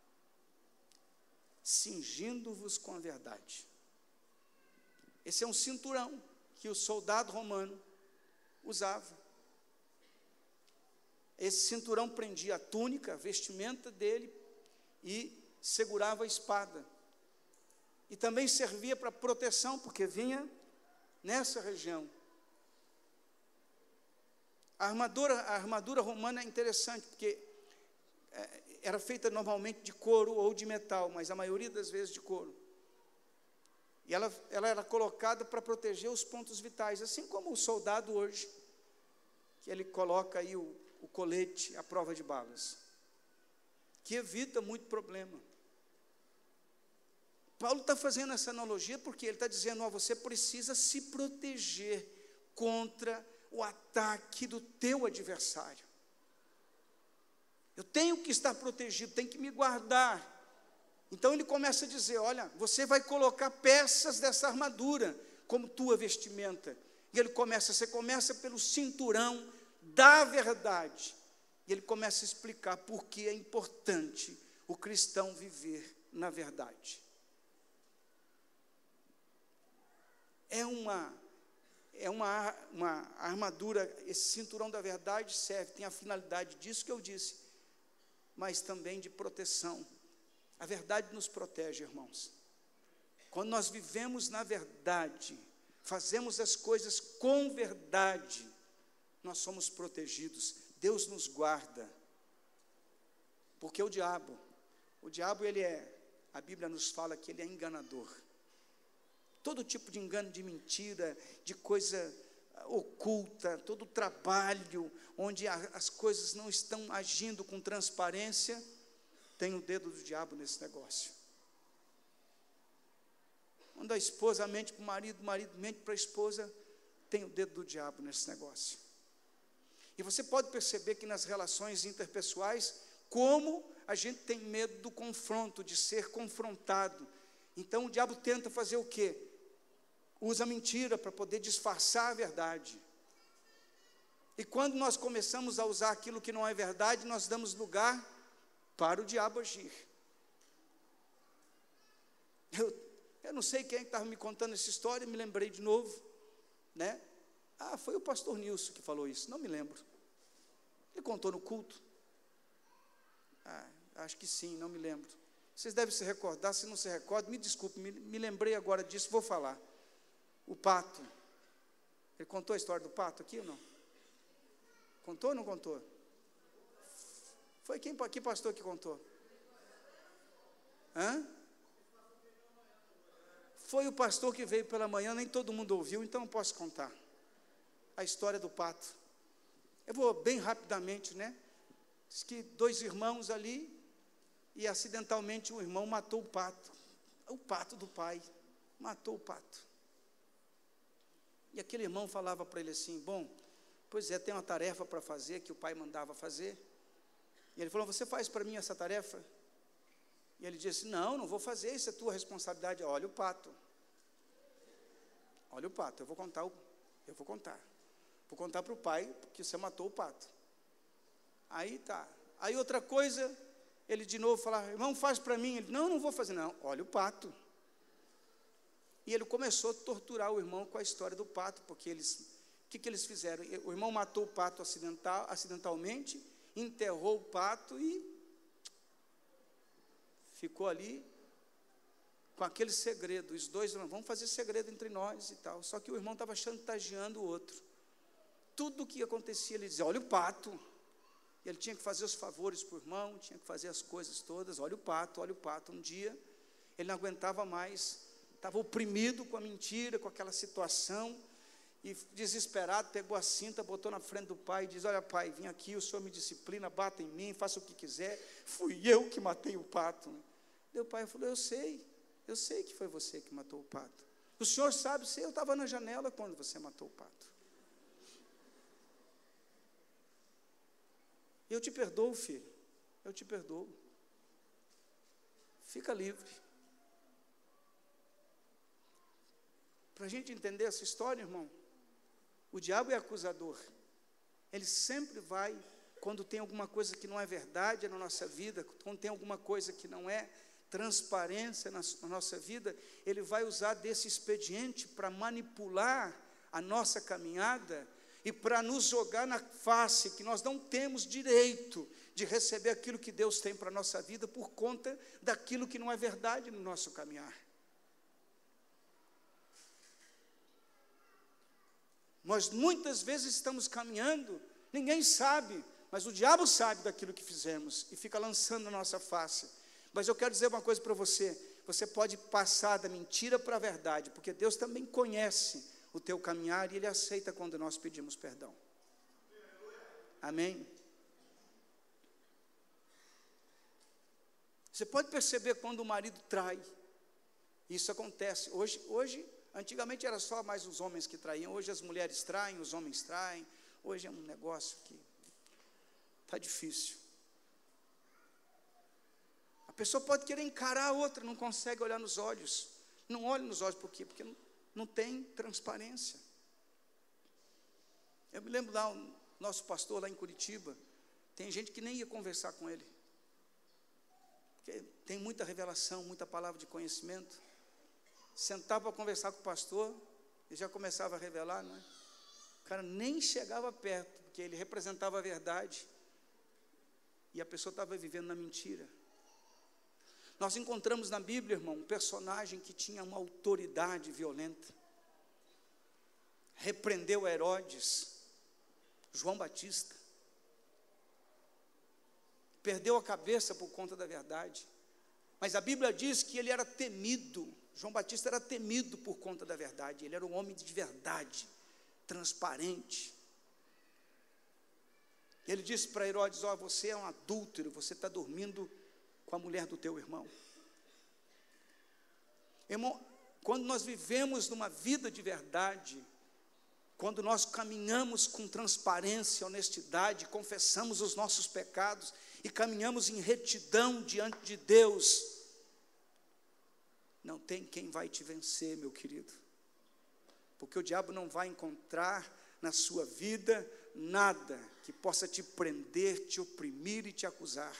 Cingindo-vos com a verdade. Esse é um cinturão que o soldado romano usava. Esse cinturão prendia a túnica, a vestimenta dele, e segurava a espada. E também servia para proteção, porque vinha nessa região. A armadura, a armadura romana é interessante, porque é, era feita normalmente de couro ou de metal, mas a maioria das vezes de couro. E ela, ela era colocada para proteger os pontos vitais, assim como o soldado hoje, que ele coloca aí o o colete à prova de balas, que evita muito problema. Paulo está fazendo essa analogia porque ele está dizendo, ó, você precisa se proteger contra o ataque do teu adversário. Eu tenho que estar protegido, tenho que me guardar. Então ele começa a dizer, olha, você vai colocar peças dessa armadura como tua vestimenta. E ele começa, você começa pelo cinturão da verdade. E ele começa a explicar por que é importante o cristão viver na verdade. É uma, é uma, uma armadura, esse cinturão da verdade serve, tem a finalidade disso que eu disse, mas também de proteção. A verdade nos protege, irmãos. Quando nós vivemos na verdade, fazemos as coisas com verdade, nós somos protegidos, Deus nos guarda. Porque o diabo, o diabo ele é, a Bíblia nos fala que ele é enganador. Todo tipo de engano, de mentira, de coisa oculta, todo trabalho onde a, as coisas não estão agindo com transparência, tem o dedo do diabo nesse negócio. Quando a esposa mente para o marido, o marido mente para a esposa, tem o dedo do diabo nesse negócio. E você pode perceber que nas relações interpessoais, como a gente tem medo do confronto, de ser confrontado. Então o diabo tenta fazer o quê? Usa mentira para poder disfarçar a verdade. E quando nós começamos a usar aquilo que não é verdade, nós damos lugar para o diabo agir. Eu, eu não sei quem estava me contando essa história, me lembrei de novo, né? Ah, foi o pastor Nilson que falou isso, não me lembro. Ele contou no culto? Ah, acho que sim, não me lembro. Vocês devem se recordar, se não se recordam, me desculpe, me, me lembrei agora disso, vou falar. O pato. Ele contou a história do pato aqui ou não? Contou ou não contou? Foi quem, que pastor que contou? Hã? Foi o pastor que veio pela manhã, nem todo mundo ouviu, então eu posso contar. A história do pato. Eu vou bem rapidamente, né? Diz que dois irmãos ali, e acidentalmente um irmão matou o pato. O pato do pai. Matou o pato. E aquele irmão falava para ele assim, bom, pois é, tem uma tarefa para fazer, que o pai mandava fazer. E ele falou, você faz para mim essa tarefa? E ele disse, não, não vou fazer, isso é tua responsabilidade. Olha o pato. Olha o pato, eu vou contar, o, eu vou contar. Vou contar para o pai que você matou o pato. Aí tá. Aí outra coisa, ele de novo falava, irmão, faz para mim. Ele, não, não vou fazer, não. Olha o pato. E ele começou a torturar o irmão com a história do pato, porque eles, o que, que eles fizeram? O irmão matou o pato acidental, acidentalmente, enterrou o pato e ficou ali com aquele segredo. Os dois, vamos fazer segredo entre nós e tal. Só que o irmão estava chantageando o outro. Tudo o que acontecia, ele dizia, olha o pato. Ele tinha que fazer os favores para o irmão, tinha que fazer as coisas todas. Olha o pato, olha o pato. Um dia, ele não aguentava mais, estava oprimido com a mentira, com aquela situação, e desesperado, pegou a cinta, botou na frente do pai e diz, olha pai, vim aqui, o senhor me disciplina, bata em mim, faça o que quiser, fui eu que matei o pato. Daí o pai falou, eu sei, eu sei que foi você que matou o pato. O senhor sabe, sei, eu estava na janela quando você matou o pato. Eu te perdoo, filho, eu te perdoo. Fica livre. Para a gente entender essa história, irmão, o diabo é acusador. Ele sempre vai, quando tem alguma coisa que não é verdade na nossa vida, quando tem alguma coisa que não é transparência na, na nossa vida, ele vai usar desse expediente para manipular a nossa caminhada e para nos jogar na face que nós não temos direito de receber aquilo que Deus tem para a nossa vida por conta daquilo que não é verdade no nosso caminhar. Nós muitas vezes estamos caminhando, ninguém sabe, mas o diabo sabe daquilo que fizemos e fica lançando na nossa face. Mas eu quero dizer uma coisa para você, você pode passar da mentira para a verdade, porque Deus também conhece o teu caminhar e Ele aceita quando nós pedimos perdão. Amém? Você pode perceber quando o marido trai. Isso acontece. Hoje, hoje, antigamente era só mais os homens que traíam. Hoje as mulheres traem, os homens traem. Hoje é um negócio que está difícil. A pessoa pode querer encarar a outra, não consegue olhar nos olhos. Não olha nos olhos, por quê? Porque não, não tem transparência. Eu me lembro lá, o nosso pastor lá em Curitiba, tem gente que nem ia conversar com ele. Porque tem muita revelação, muita palavra de conhecimento. Sentava para conversar com o pastor, ele já começava a revelar, não é? O cara nem chegava perto, porque ele representava a verdade. E a pessoa estava vivendo na mentira. Nós encontramos na Bíblia, irmão, um personagem que tinha uma autoridade violenta. Repreendeu Herodes, João Batista. Perdeu a cabeça por conta da verdade. Mas a Bíblia diz que ele era temido. João Batista era temido por conta da verdade. Ele era um homem de verdade, transparente. Ele disse para Herodes: ó, você é um adúltero, você está dormindo com a mulher do teu irmão. Irmão, quando nós vivemos numa vida de verdade, quando nós caminhamos com transparência, honestidade, confessamos os nossos pecados e caminhamos em retidão diante de Deus, não tem quem vai te vencer, meu querido, porque o diabo não vai encontrar na sua vida nada que possa te prender, te oprimir e te acusar.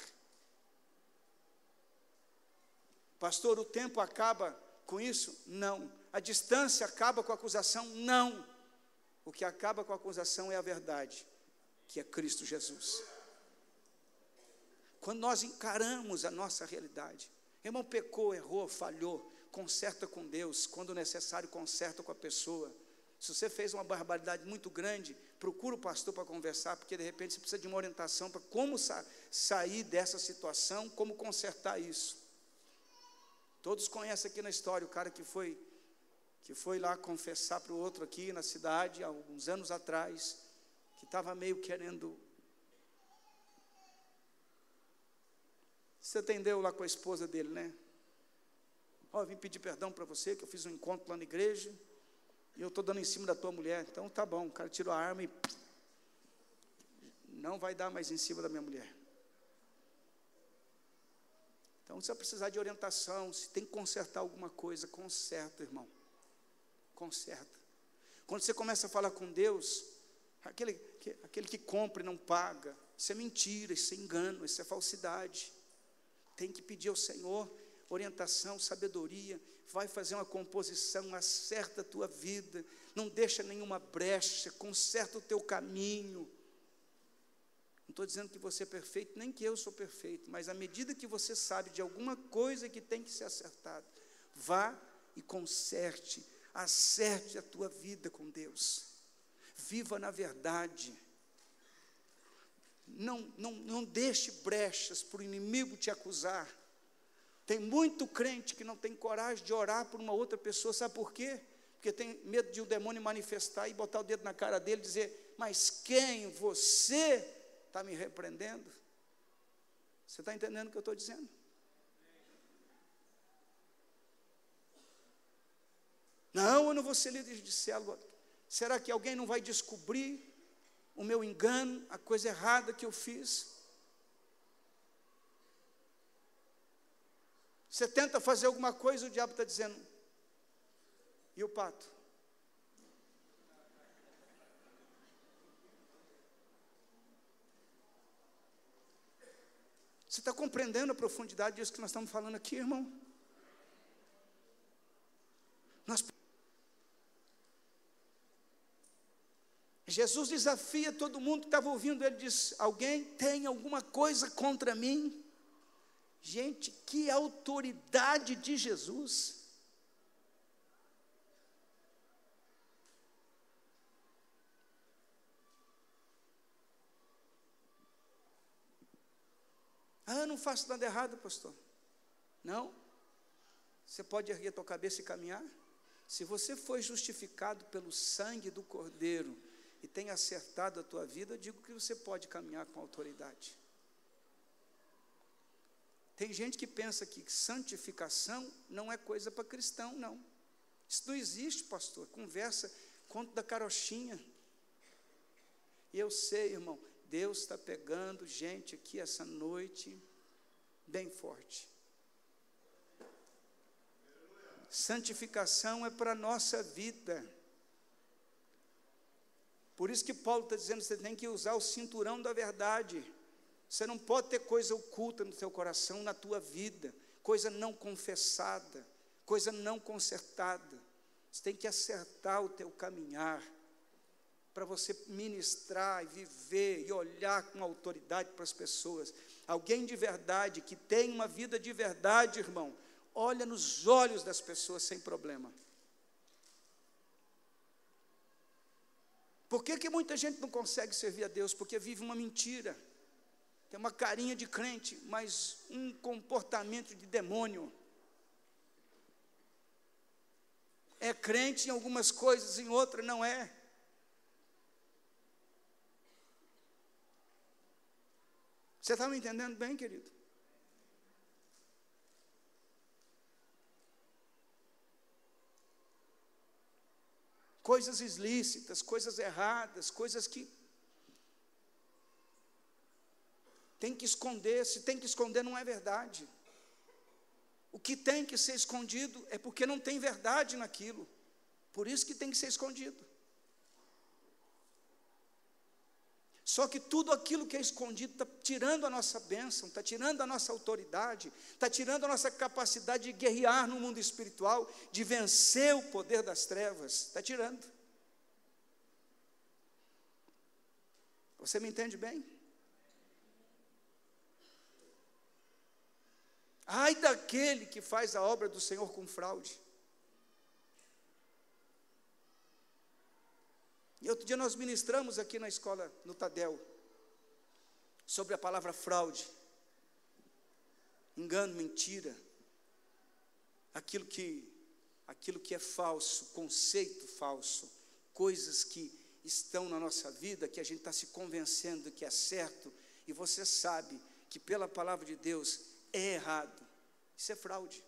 Pastor, o tempo acaba com isso? Não. A distância acaba com a acusação? Não. O que acaba com a acusação é a verdade, que é Cristo Jesus. Quando nós encaramos a nossa realidade, irmão, pecou, errou, falhou, conserta com Deus, quando necessário, conserta com a pessoa. Se você fez uma barbaridade muito grande, procura o pastor para conversar, porque de repente você precisa de uma orientação para como sa- sair dessa situação, como consertar isso. Todos conhecem aqui na história o cara que foi, que foi lá confessar para o outro aqui na cidade, há alguns anos atrás, que estava meio querendo. Você atendeu lá com a esposa dele, né? Ó, eu vim pedir perdão para você, que eu fiz um encontro lá na igreja, e eu estou dando em cima da tua mulher. Então tá bom, o cara tirou a arma e não vai dar mais em cima da minha mulher. Então você vai precisar de orientação, se tem que consertar alguma coisa, conserta, irmão. Conserta. Quando você começa a falar com Deus, aquele que, aquele que compra e não paga, isso é mentira, isso é engano, isso é falsidade. Tem que pedir ao Senhor orientação, sabedoria, vai fazer uma composição, acerta a tua vida, não deixa nenhuma brecha, conserta o teu caminho. Não estou dizendo que você é perfeito, nem que eu sou perfeito, mas à medida que você sabe de alguma coisa que tem que ser acertada, vá e conserte, acerte a tua vida com Deus, viva na verdade, não, não, não deixe brechas para o inimigo te acusar. Tem muito crente que não tem coragem de orar por uma outra pessoa, sabe por quê? Porque tem medo de o demônio manifestar e botar o dedo na cara dele e dizer: mas quem? Você está me repreendendo? Você está entendendo o que eu estou dizendo? Não, eu não vou ser líder de célula. Será que alguém não vai descobrir o meu engano, a coisa errada que eu fiz? Você tenta fazer alguma coisa, o diabo está dizendo: e o pato? Você está compreendendo a profundidade disso que nós estamos falando aqui, irmão? Nós... Jesus desafia todo mundo que estava ouvindo, ele diz: alguém tem alguma coisa contra mim? Gente, que autoridade de Jesus! Ah, não faço nada errado, pastor. Não. Você pode erguer a tua cabeça e caminhar? Se você foi justificado pelo sangue do Cordeiro e tem acertado a tua vida, eu digo que você pode caminhar com autoridade. Tem gente que pensa que santificação não é coisa para cristão, não. Isso não existe, pastor. Conversa, conto da carochinha. E eu sei, irmão, Deus está pegando gente aqui essa noite bem forte. Santificação é para a nossa vida. Por isso que Paulo está dizendo, você tem que usar o cinturão da verdade. Você não pode ter coisa oculta no teu coração, na tua vida, coisa não confessada, coisa não consertada. Você tem que acertar o teu caminhar, para você ministrar e viver e olhar com autoridade para as pessoas. Alguém de verdade, que tem uma vida de verdade, irmão, olha nos olhos das pessoas sem problema. Por que que muita gente não consegue servir a Deus? Porque vive uma mentira. Tem uma carinha de crente, mas um comportamento de demônio. É crente em algumas coisas, em outras não é. Você está me entendendo bem, querido? Coisas ilícitas, coisas erradas, coisas que tem que esconder. Se tem que esconder, não é verdade. O que tem que ser escondido é porque não tem verdade naquilo. Por isso que tem que ser escondido. Só que tudo aquilo que é escondido está tirando a nossa bênção, está tirando a nossa autoridade, está tirando a nossa capacidade de guerrear no mundo espiritual, de vencer o poder das trevas, está tirando. Você me entende bem? Ai daquele que faz a obra do Senhor com fraude. E outro dia nós ministramos aqui na escola, no Tadel, sobre a palavra fraude, engano, mentira, aquilo que, aquilo que é falso, conceito falso, coisas que estão na nossa vida, que a gente está se convencendo que é certo, e você sabe que pela palavra de Deus é errado. Isso é fraude.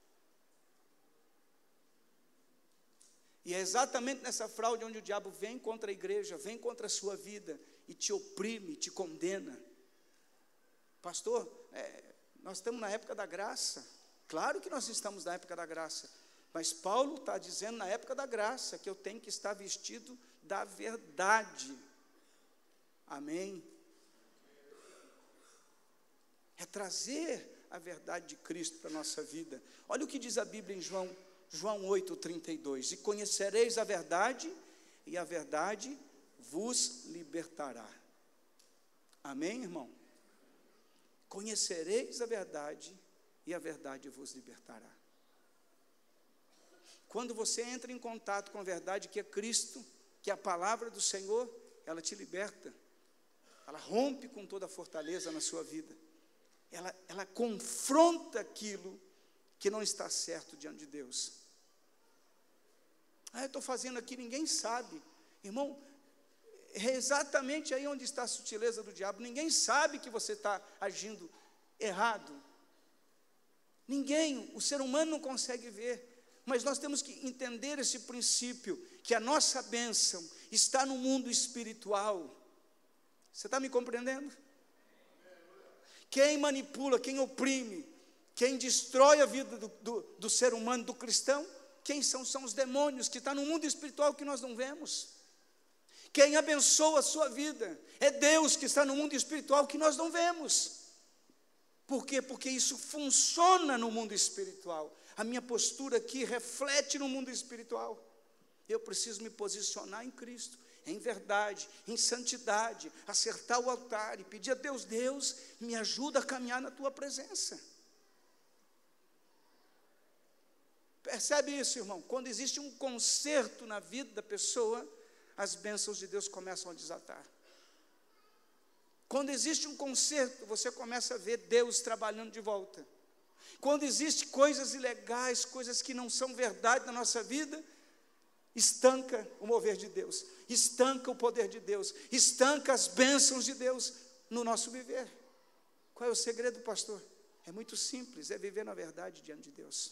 E é exatamente nessa fraude onde o diabo vem contra a igreja, vem contra a sua vida e te oprime, te condena. Pastor, é, nós estamos na época da graça. Claro que nós estamos na época da graça, mas Paulo está dizendo na época da graça que eu tenho que estar vestido da verdade. Amém? É trazer a verdade de Cristo para a nossa vida. Olha o que diz a Bíblia em João João oito, trinta e dois, e conhecereis a verdade, e a verdade vos libertará. Amém, irmão? Conhecereis a verdade, e a verdade vos libertará. Quando você entra em contato com a verdade que é Cristo, que é a palavra do Senhor, ela te liberta, ela rompe com toda a fortaleza na sua vida, ela, ela confronta aquilo que não está certo diante de Deus. Ah, eu estou fazendo aqui, ninguém sabe. Irmão, é exatamente aí onde está a sutileza do diabo. Ninguém sabe que você está agindo errado. Ninguém, o ser humano não consegue ver. Mas nós temos que entender esse princípio, que a nossa bênção está no mundo espiritual. Você está me compreendendo? Quem manipula, quem oprime, quem destrói a vida do, do, do ser humano, do cristão, quem são? São os demônios que estão no mundo espiritual que nós não vemos. Quem abençoa a sua vida é Deus que está no mundo espiritual que nós não vemos. Por quê? Porque isso funciona no mundo espiritual. A minha postura aqui reflete no mundo espiritual. Eu preciso me posicionar em Cristo, em verdade, em santidade, acertar o altar e pedir a Deus, Deus, me ajuda a caminhar na tua presença. Percebe isso, irmão? Quando existe um conserto na vida da pessoa, as bênçãos de Deus começam a desatar. Quando existe um conserto, você começa a ver Deus trabalhando de volta. Quando existem coisas ilegais, coisas que não são verdade na nossa vida, estanca o mover de Deus, estanca o poder de Deus, estanca as bênçãos de Deus no nosso viver. Qual é o segredo, pastor? É muito simples, é viver na verdade diante de Deus.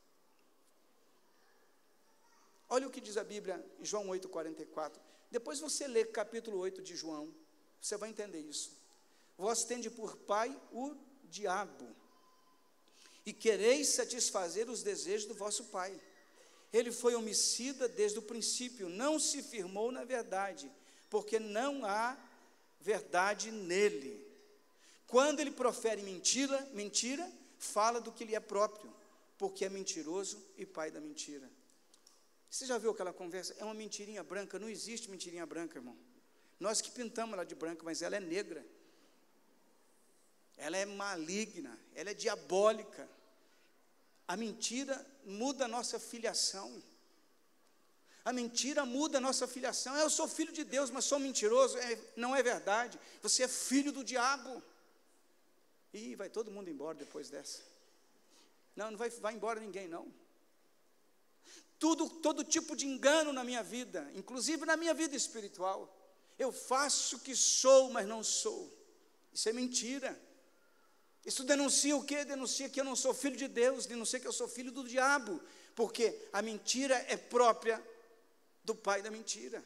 Olha o que diz a Bíblia em João oito, quarenta e quatro. Depois você lê capítulo oito de João, você vai entender isso. Vós tende por pai o diabo, e quereis satisfazer os desejos do vosso pai. Ele foi homicida desde o princípio, não se firmou na verdade, porque não há verdade nele. Quando ele profere mentira, mentira, fala do que lhe é próprio, porque é mentiroso e pai da mentira. Você já viu aquela conversa? É uma mentirinha branca, não existe mentirinha branca, irmão. Nós que pintamos ela de branca, mas ela é negra. Ela é maligna, ela é diabólica. A mentira muda a nossa filiação. A mentira muda a nossa filiação. Eu sou filho de Deus, mas sou mentiroso. É, não é verdade. Você é filho do diabo. E vai todo mundo embora depois dessa. Não, não vai, vai embora ninguém, não. Tudo, todo tipo de engano na minha vida, inclusive na minha vida espiritual. Eu faço que sou, mas não sou. Isso é mentira. Isso denuncia o quê? Denuncia que eu não sou filho de Deus, denuncia que eu sou filho do diabo, porque a mentira é própria do pai da mentira.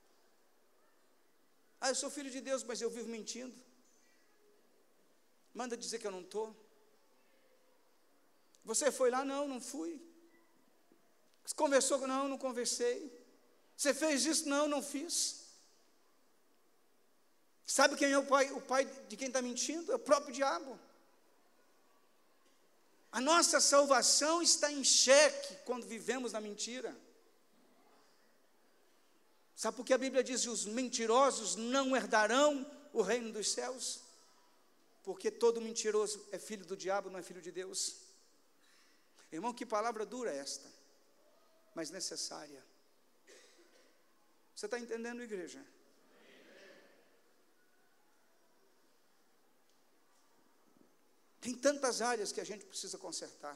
Ah, eu sou filho de Deus, mas eu vivo mentindo. Manda dizer que eu não estou. Você foi lá? Não, não fui. Você conversou? Não, não conversei. Você fez isso? Não, não fiz. Sabe quem é o pai, o pai de quem está mentindo? É o próprio diabo. A nossa salvação está em xeque quando vivemos na mentira. Sabe por que a Bíblia diz que os mentirosos não herdarão o reino dos céus? Porque todo mentiroso é filho do diabo, não é filho de Deus. Irmão, que palavra dura esta, mas necessária. Você está entendendo, igreja? Tem tantas áreas que a gente precisa consertar.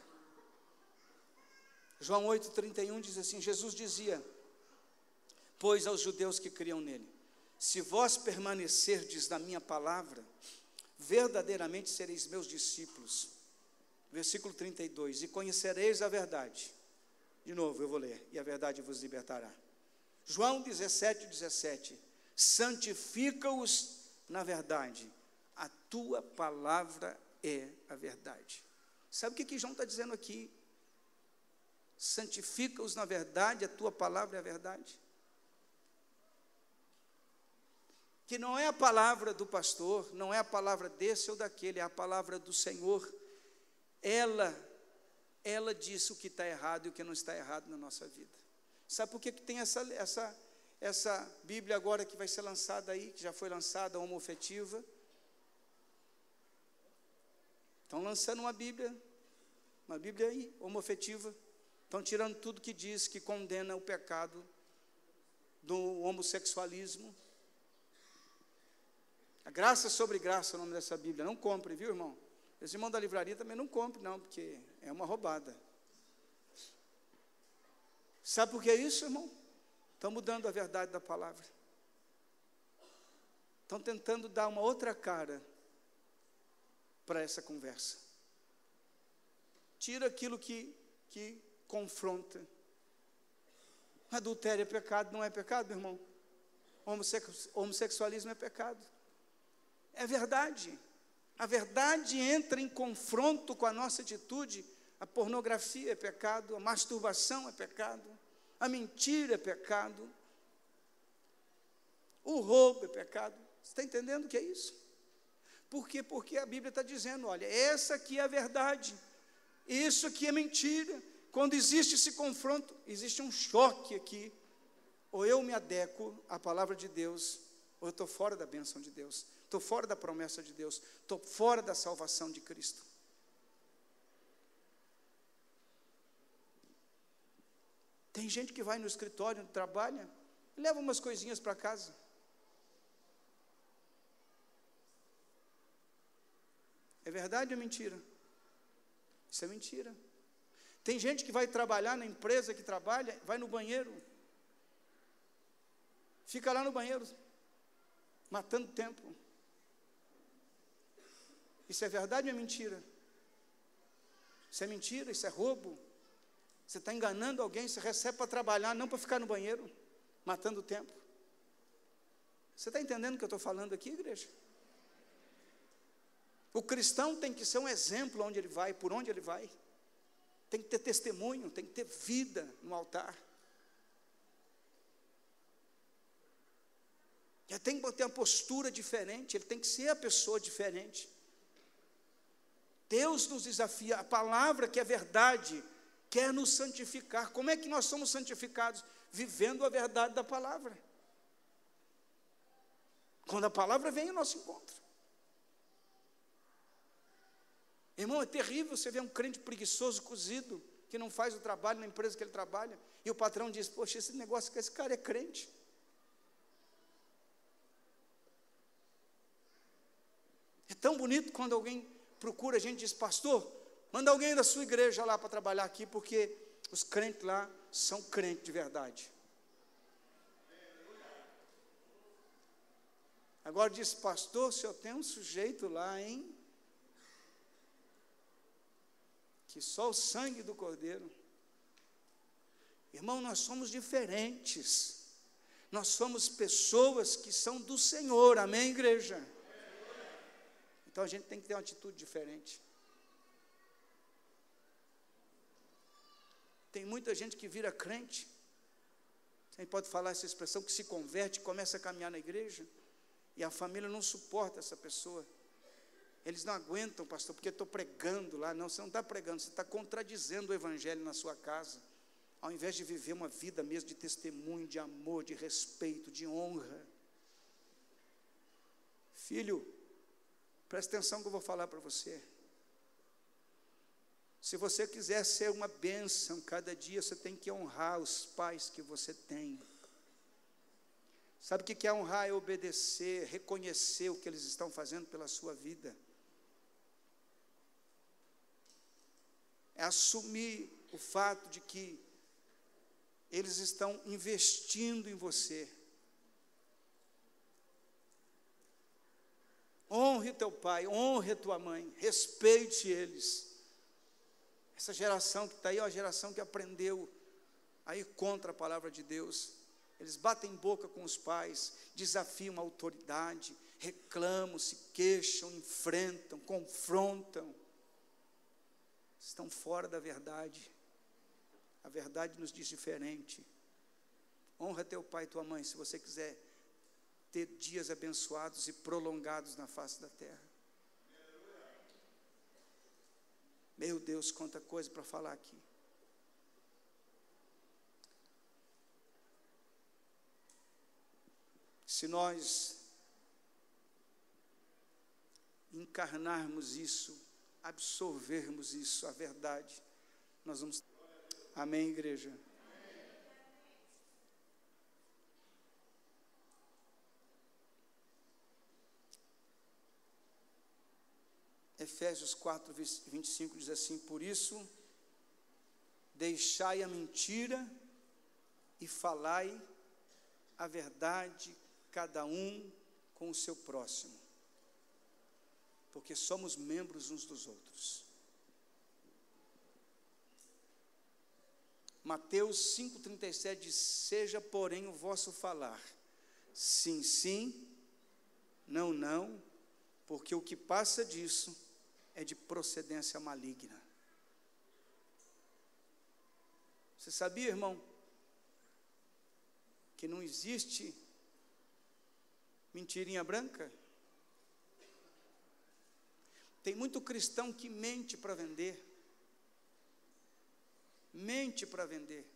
João oito, trinta e um diz assim, Jesus dizia, pois aos judeus que criam nele, se vós permanecerdes na minha palavra, verdadeiramente sereis meus discípulos. Versículo trinta e dois, e conhecereis a verdade. De novo eu vou ler, e a verdade vos libertará. João dezessete, dezessete, santifica-os na verdade, a tua palavra é a verdade. Sabe o que, que João está dizendo aqui? Santifica-os na verdade, a tua palavra é a verdade. Que não é a palavra do pastor, não é a palavra desse ou daquele, é a palavra do Senhor. Ela, ela diz o que está errado e o que não está errado na nossa vida. Sabe por que, que tem essa, essa, essa Bíblia agora que vai ser lançada aí, que já foi lançada, homoafetiva? Estão lançando uma Bíblia, uma Bíblia aí, homoafetiva. Estão tirando tudo que diz que condena o pecado do homossexualismo. A graça sobre graça é o nome dessa Bíblia. Não compre, viu, irmão? Os irmãos da livraria também não compre, não, porque é uma roubada. Sabe por que é isso, irmão? Estão mudando a verdade da palavra. Estão tentando dar uma outra cara para essa conversa. Tira aquilo que, que confronta. Adultério é pecado, não é pecado, meu irmão? Homossexualismo é pecado. É verdade. A verdade entra em confronto com a nossa atitude. A pornografia é pecado, a masturbação é pecado, a mentira é pecado, o roubo é pecado. Você está entendendo o que é isso? Por quê? Porque a Bíblia está dizendo, olha, essa aqui é a verdade, isso aqui é mentira. Quando existe esse confronto, existe um choque aqui. Ou eu me adequo à palavra de Deus, ou eu estou fora da bênção de Deus, estou fora da promessa de Deus, estou fora da salvação de Cristo. Tem gente que vai no escritório, trabalha, leva umas coisinhas para casa. É verdade ou mentira? Isso é mentira. Tem gente que vai trabalhar na empresa que trabalha, vai no banheiro, fica lá no banheiro, matando tempo. Isso é verdade ou é mentira? Isso é mentira, isso é roubo. Você está enganando alguém, você recebe para trabalhar, não para ficar no banheiro, matando o tempo. Você está entendendo o que eu estou falando aqui, igreja? O cristão tem que ser um exemplo onde ele vai, por onde ele vai. Tem que ter testemunho, tem que ter vida no altar. Ele tem que ter uma postura diferente, ele tem que ser a pessoa diferente. Deus nos desafia, a palavra que é verdade, quer nos santificar. Como é que nós somos santificados? Vivendo a verdade da palavra. Quando a palavra vem ao nosso encontro. Irmão, é terrível você ver um crente preguiçoso, cozido, que não faz o trabalho na empresa que ele trabalha, e o patrão diz, poxa, esse negócio que esse cara é crente. É tão bonito quando alguém procura a gente e diz, pastor, manda alguém da sua igreja lá para trabalhar aqui, porque os crentes lá são crentes de verdade. Agora diz, pastor, se eu tenho um sujeito lá, hein? Que só o sangue do Cordeiro. Irmão, nós somos diferentes. Nós somos pessoas que são do Senhor, amém, igreja? Então a gente tem que ter uma atitude diferente. Tem muita gente que vira crente, a gente pode falar essa expressão, que se converte, começa a caminhar na igreja, e a família não suporta essa pessoa. Eles não aguentam, pastor, porque eu estou pregando lá. Não, você não está pregando, você está contradizendo o evangelho na sua casa, ao invés de viver uma vida mesmo de testemunho, de amor, de respeito, de honra. Filho, presta atenção que eu vou falar para você. Se você quiser ser uma bênção, cada dia você tem que honrar os pais que você tem. Sabe o que é honrar? É obedecer, reconhecer o que eles estão fazendo pela sua vida. É assumir o fato de que eles estão investindo em você. Honre teu pai, honre a tua mãe, respeite eles. Essa geração que está aí é uma geração que aprendeu a ir contra a palavra de Deus. Eles batem boca com os pais, desafiam a autoridade, reclamam, se queixam, enfrentam, confrontam. Estão fora da verdade. A verdade nos diz diferente. Honra teu pai e tua mãe, se você quiser ter dias abençoados e prolongados na face da terra. Meu Deus, quanta coisa para falar aqui. Se nós encarnarmos isso, absorvermos isso, a verdade, nós vamos... Amém, igreja? Efésios quatro, vinte e cinco diz assim, por isso, deixai a mentira e falai a verdade, cada um com o seu próximo, porque somos membros uns dos outros. Mateus cinco, trinta e sete diz, seja porém o vosso falar, sim, sim, não, não, porque o que passa disso é de procedência maligna. Você sabia, irmão, que não existe mentirinha branca? Tem muito cristão que mente para vender. Mente para vender.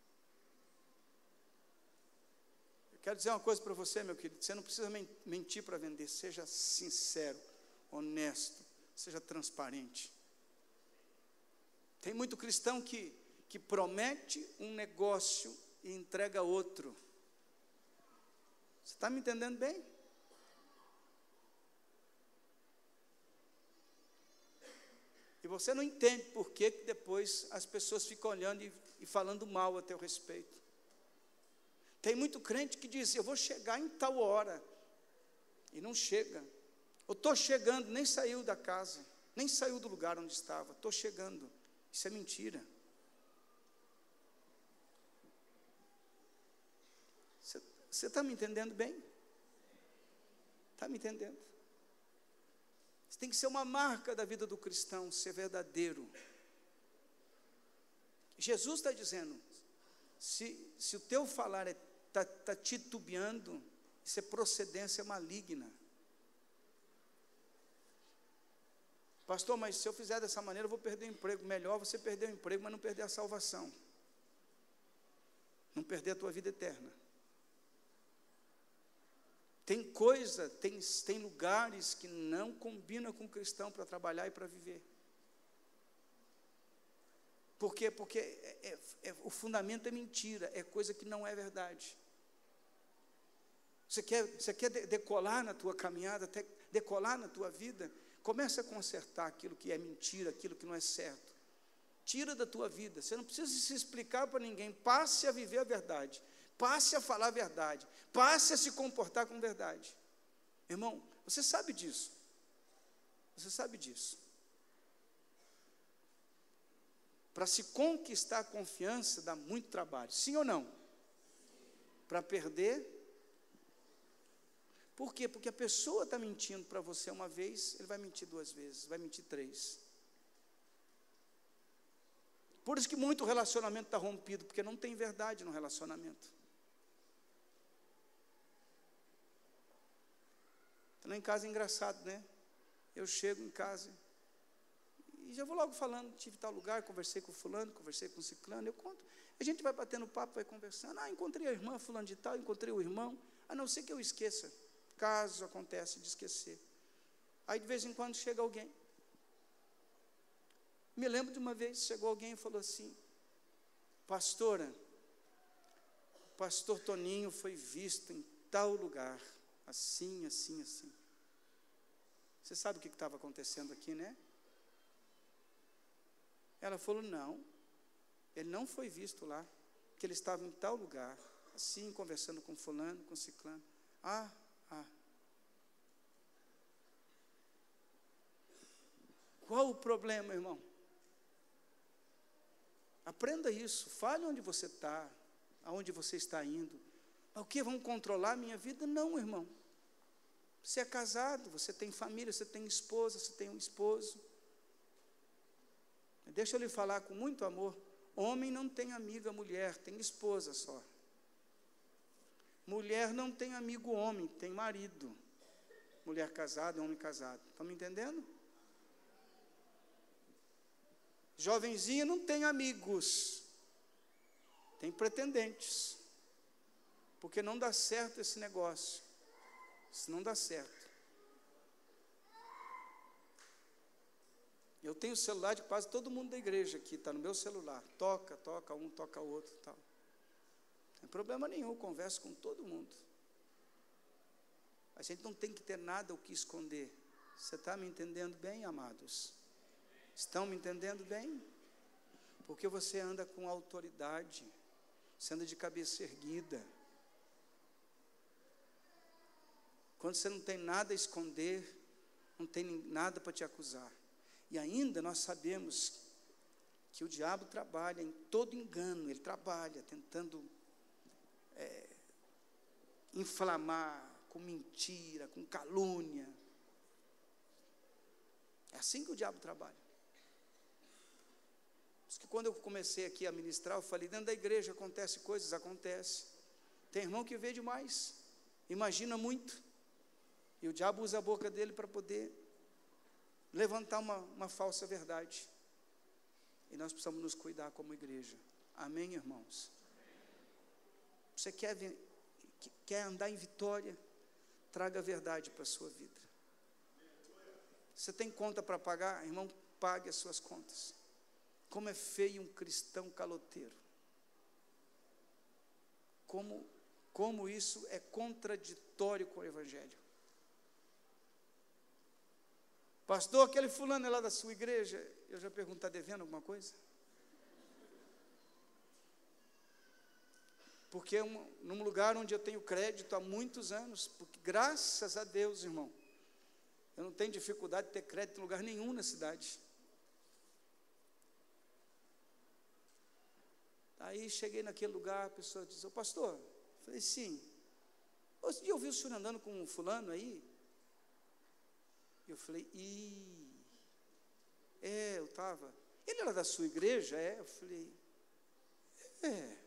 Eu quero dizer uma coisa para você, meu querido, você não precisa mentir para vender, seja sincero, honesto, seja transparente. Tem muito cristão que, que promete um negócio e entrega outro. Você está me entendendo bem? E você não entende por que que depois as pessoas ficam olhando e, e falando mal a teu respeito. Tem muito crente que diz, eu vou chegar em tal hora, e não chega. Eu estou chegando, nem saiu da casa, nem saiu do lugar onde estava, estou chegando. Isso é mentira. Você está me entendendo bem? Está me entendendo? Isso tem que ser uma marca da vida do cristão, ser verdadeiro. Jesus está dizendo, se, se o teu falar está tá titubeando, isso é procedência maligna. Pastor, mas se eu fizer dessa maneira, eu vou perder o emprego. Melhor você perder o emprego, mas não perder a salvação. Não perder a tua vida eterna. Tem coisa, tem, tem lugares que não combinam com o cristão para trabalhar e para viver. Por quê? Porque é, é, é, o fundamento é mentira, é coisa que não é verdade. Você quer, você quer decolar na tua caminhada, até decolar na tua vida? Comece a consertar aquilo que é mentira, aquilo que não é certo. Tira da tua vida, você não precisa se explicar para ninguém, passe a viver a verdade. Passe a falar a verdade. Passe a se comportar com verdade. Irmão, você sabe disso. Você sabe disso. Para se conquistar a confiança, dá muito trabalho. Sim ou não? Para perder. Por quê? Porque a pessoa está mentindo para você uma vez, ele vai mentir duas vezes, vai mentir três. Por isso que muito relacionamento está rompido, porque não tem verdade no relacionamento. Lá em casa é engraçado, né? Eu chego em casa e já vou logo falando, tive tal lugar, conversei com fulano, conversei com ciclano, eu conto. A gente vai batendo papo, vai conversando. Ah, encontrei a irmã fulano de tal, encontrei o irmão. A não ser que eu esqueça, caso acontece de esquecer. Aí de vez em quando chega alguém. Me lembro de uma vez, chegou alguém e falou assim, pastora, o pastor Toninho foi visto em tal lugar. Assim, assim, assim. Você sabe o que estava acontecendo aqui, né? Ela falou, não, ele não foi visto lá, porque ele estava em tal lugar, assim, conversando com fulano, com ciclano. Ah, ah. Qual o problema, irmão? Aprenda isso, fale onde você está, aonde você está indo. O que? Vão controlar a minha vida? Não, irmão. Você é casado, você tem família, você tem esposa, você tem um esposo. Deixa eu lhe falar com muito amor. Homem não tem amiga mulher, tem esposa só. Mulher não tem amigo homem, tem marido. Mulher casada, homem casado. Estão me entendendo? Jovenzinha não tem amigos, tem pretendentes. Porque não dá certo esse negócio. Isso não dá certo. Eu tenho o celular de quase todo mundo da igreja aqui, está no meu celular. Toca, toca um, toca o outro, tal. Não tem problema nenhum, eu converso com todo mundo. A gente não tem que ter nada o que esconder. Você está me entendendo bem, amados? Estão me entendendo bem? Porque você anda com autoridade, você anda de cabeça erguida. Quando você não tem nada a esconder, não tem nada para te acusar. E ainda nós sabemos que o diabo trabalha em todo engano, ele trabalha tentando é, inflamar com mentira, com calúnia. É assim que o diabo trabalha. Por isso que quando eu comecei aqui a ministrar, eu falei, dentro da igreja acontece coisas, acontece. Tem irmão que vê demais, imagina muito. E o diabo usa a boca dele para poder levantar uma, uma falsa verdade. E nós precisamos nos cuidar como igreja. Amém, irmãos? Você quer, quer andar em vitória? Traga a verdade para a sua vida. Você tem conta para pagar? Irmão, pague as suas contas. Como é feio um cristão caloteiro. Como, como isso é contraditório com o evangelho. Pastor, aquele fulano é lá da sua igreja, eu já pergunto, está devendo alguma coisa? Porque é um, num lugar onde eu tenho crédito há muitos anos, porque graças a Deus, irmão, eu não tenho dificuldade de ter crédito em lugar nenhum na cidade. Aí cheguei naquele lugar, a pessoa disse, ô pastor, eu falei, sim, outro dia eu vi o senhor andando com um fulano aí, eu falei, ih, é, eu estava, ele era da sua igreja? É, eu falei, é,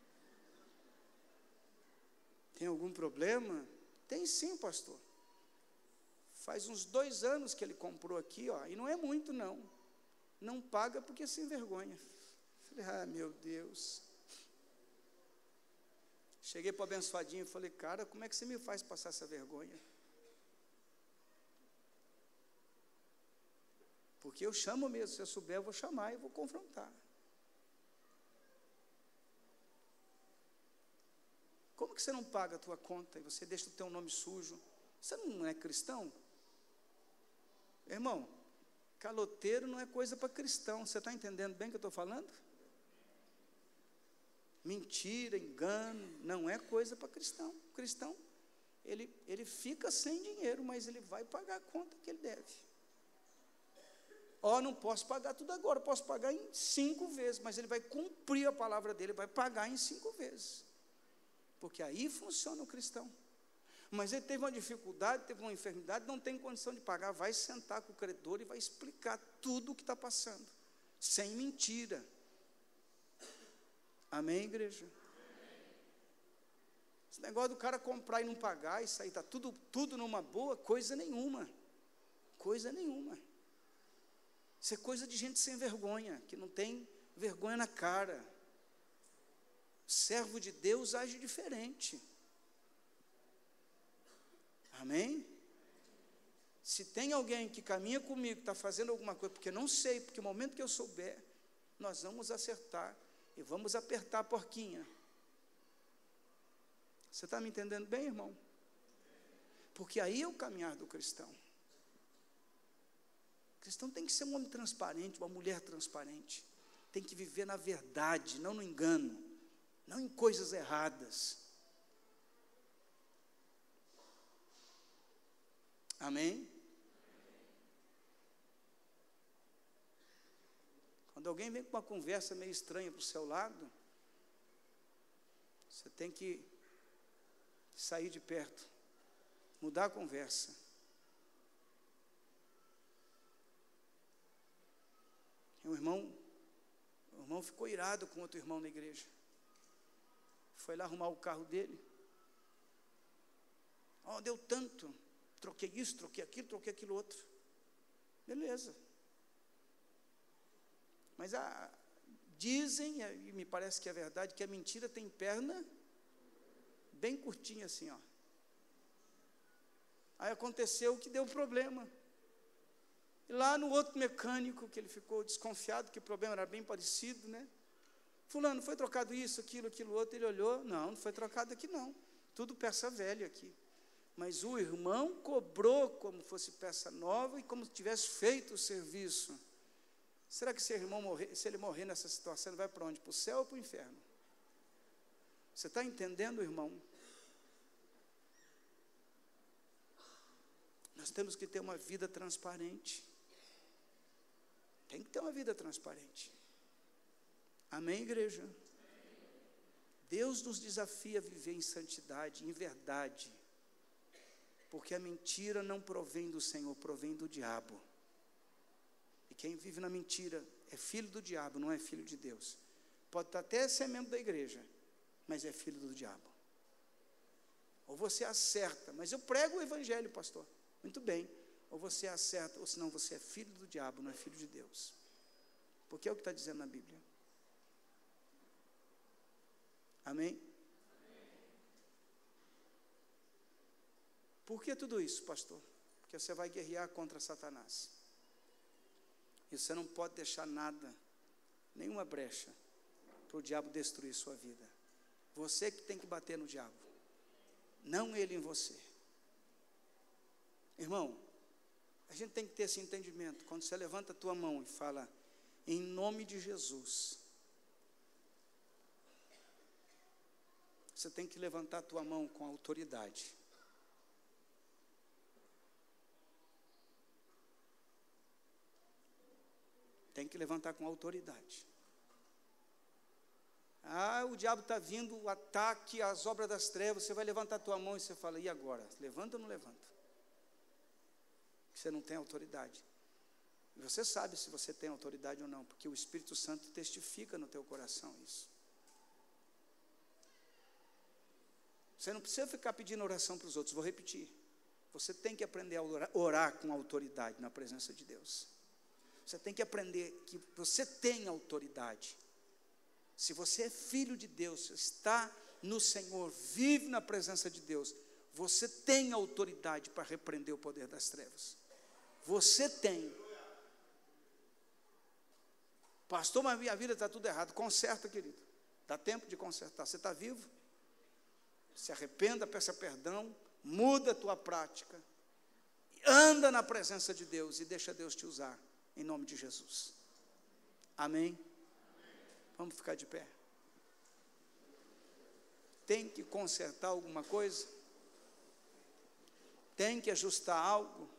tem algum problema? Tem sim, pastor, faz uns dois anos que ele comprou aqui, ó, e não é muito não, não paga porque se envergonha. Falei, ah, meu Deus. Cheguei para o abençoadinho e falei, cara, como é que você me faz passar essa vergonha? Porque eu chamo mesmo, se eu souber, eu vou chamar e vou confrontar. Como que você não paga a tua conta e você deixa o teu nome sujo? Você não é cristão? Irmão, caloteiro não é coisa para cristão. Você está entendendo bem o que eu estou falando? Mentira, engano, não é coisa para cristão. O cristão, ele, ele fica sem dinheiro, mas ele vai pagar a conta que ele deve. Ó, oh, não posso pagar tudo agora, posso pagar em cinco vezes, mas ele vai cumprir a palavra dele, vai pagar em cinco vezes. Porque aí funciona o cristão. Mas ele teve uma dificuldade, teve uma enfermidade, não tem condição de pagar, vai sentar com o credor e vai explicar tudo o que está passando, sem mentira. Amém, igreja? Amém. Esse negócio do cara comprar e não pagar, isso aí está tudo, tudo numa boa, coisa nenhuma. Coisa nenhuma. Isso é coisa de gente sem vergonha, que não tem vergonha na cara. O servo de Deus age diferente. Amém? Se tem alguém que caminha comigo, está fazendo alguma coisa, porque não sei, porque o momento que eu souber, nós vamos acertar. E vamos apertar a porquinha. Você está me entendendo bem, irmão? Porque aí é o caminhar do cristão. O cristão tem que ser um homem transparente, uma mulher transparente. Tem que viver na verdade, não no engano, não em coisas erradas. Amém? Quando alguém vem com uma conversa meio estranha para o seu lado, você tem que sair de perto, mudar a conversa. E um irmão, o irmão ficou irado com outro irmão na igreja. Foi lá arrumar o carro dele. Ó, oh, deu tanto, troquei isso, troquei aquilo, troquei aquilo outro. Beleza. Mas a, dizem, e me parece que é verdade, que a mentira tem perna bem curtinha assim, ó. Aí aconteceu que deu problema. E lá no outro mecânico, que ele ficou desconfiado, que o problema era bem parecido, né? Fulano, foi trocado isso, aquilo, aquilo outro. Ele olhou, não, não foi trocado aqui não. Tudo peça velha aqui. Mas o irmão cobrou como fosse peça nova e como se tivesse feito o serviço. Será que se, irmão morrer, se ele morrer nessa situação, ele vai para onde? Para o céu ou para o inferno? Você está entendendo, irmão? Nós temos que ter uma vida transparente. Tem que ter uma vida transparente. Amém, igreja? Deus nos desafia a viver em santidade, em verdade. Porque a mentira não provém do Senhor, provém do diabo. E quem vive na mentira é filho do diabo, não é filho de Deus. Pode até ser membro da igreja, mas é filho do diabo. Ou você acerta, mas eu prego o evangelho, pastor. Muito bem. Ou você acerta, ou senão você é filho do diabo, não é filho de Deus. Porque é o que está dizendo na Bíblia. Amém? Amém? Por que tudo isso, pastor? Porque você vai guerrear contra Satanás. E você não pode deixar nada, nenhuma brecha, para o diabo destruir sua vida. Você que tem que bater no diabo, não ele em você. Irmão, a gente tem que ter esse entendimento. Quando você levanta a tua mão e fala, em nome de Jesus, você tem que levantar a tua mão com autoridade. Tem que levantar com autoridade. Ah, o diabo está vindo, o ataque, as obras das trevas, você vai levantar a tua mão e você fala, e agora? Levanta ou não levanta? Você não tem autoridade. E você sabe se você tem autoridade ou não, porque o Espírito Santo testifica no teu coração isso. Você não precisa ficar pedindo oração para os outros, vou repetir. Você tem que aprender a orar, orar com autoridade na presença de Deus. Você tem que aprender que você tem autoridade. Se você é filho de Deus, está no Senhor, vive na presença de Deus, você tem autoridade para repreender o poder das trevas. Você tem. Pastor, mas minha vida está tudo errado. Conserta, querido. Dá tempo de consertar. Você está vivo? Se arrependa, peça perdão, muda a tua prática, anda na presença de Deus e deixa Deus te usar, em nome de Jesus. Amém? Amém. Vamos ficar de pé. Tem que consertar alguma coisa? Tem que ajustar algo?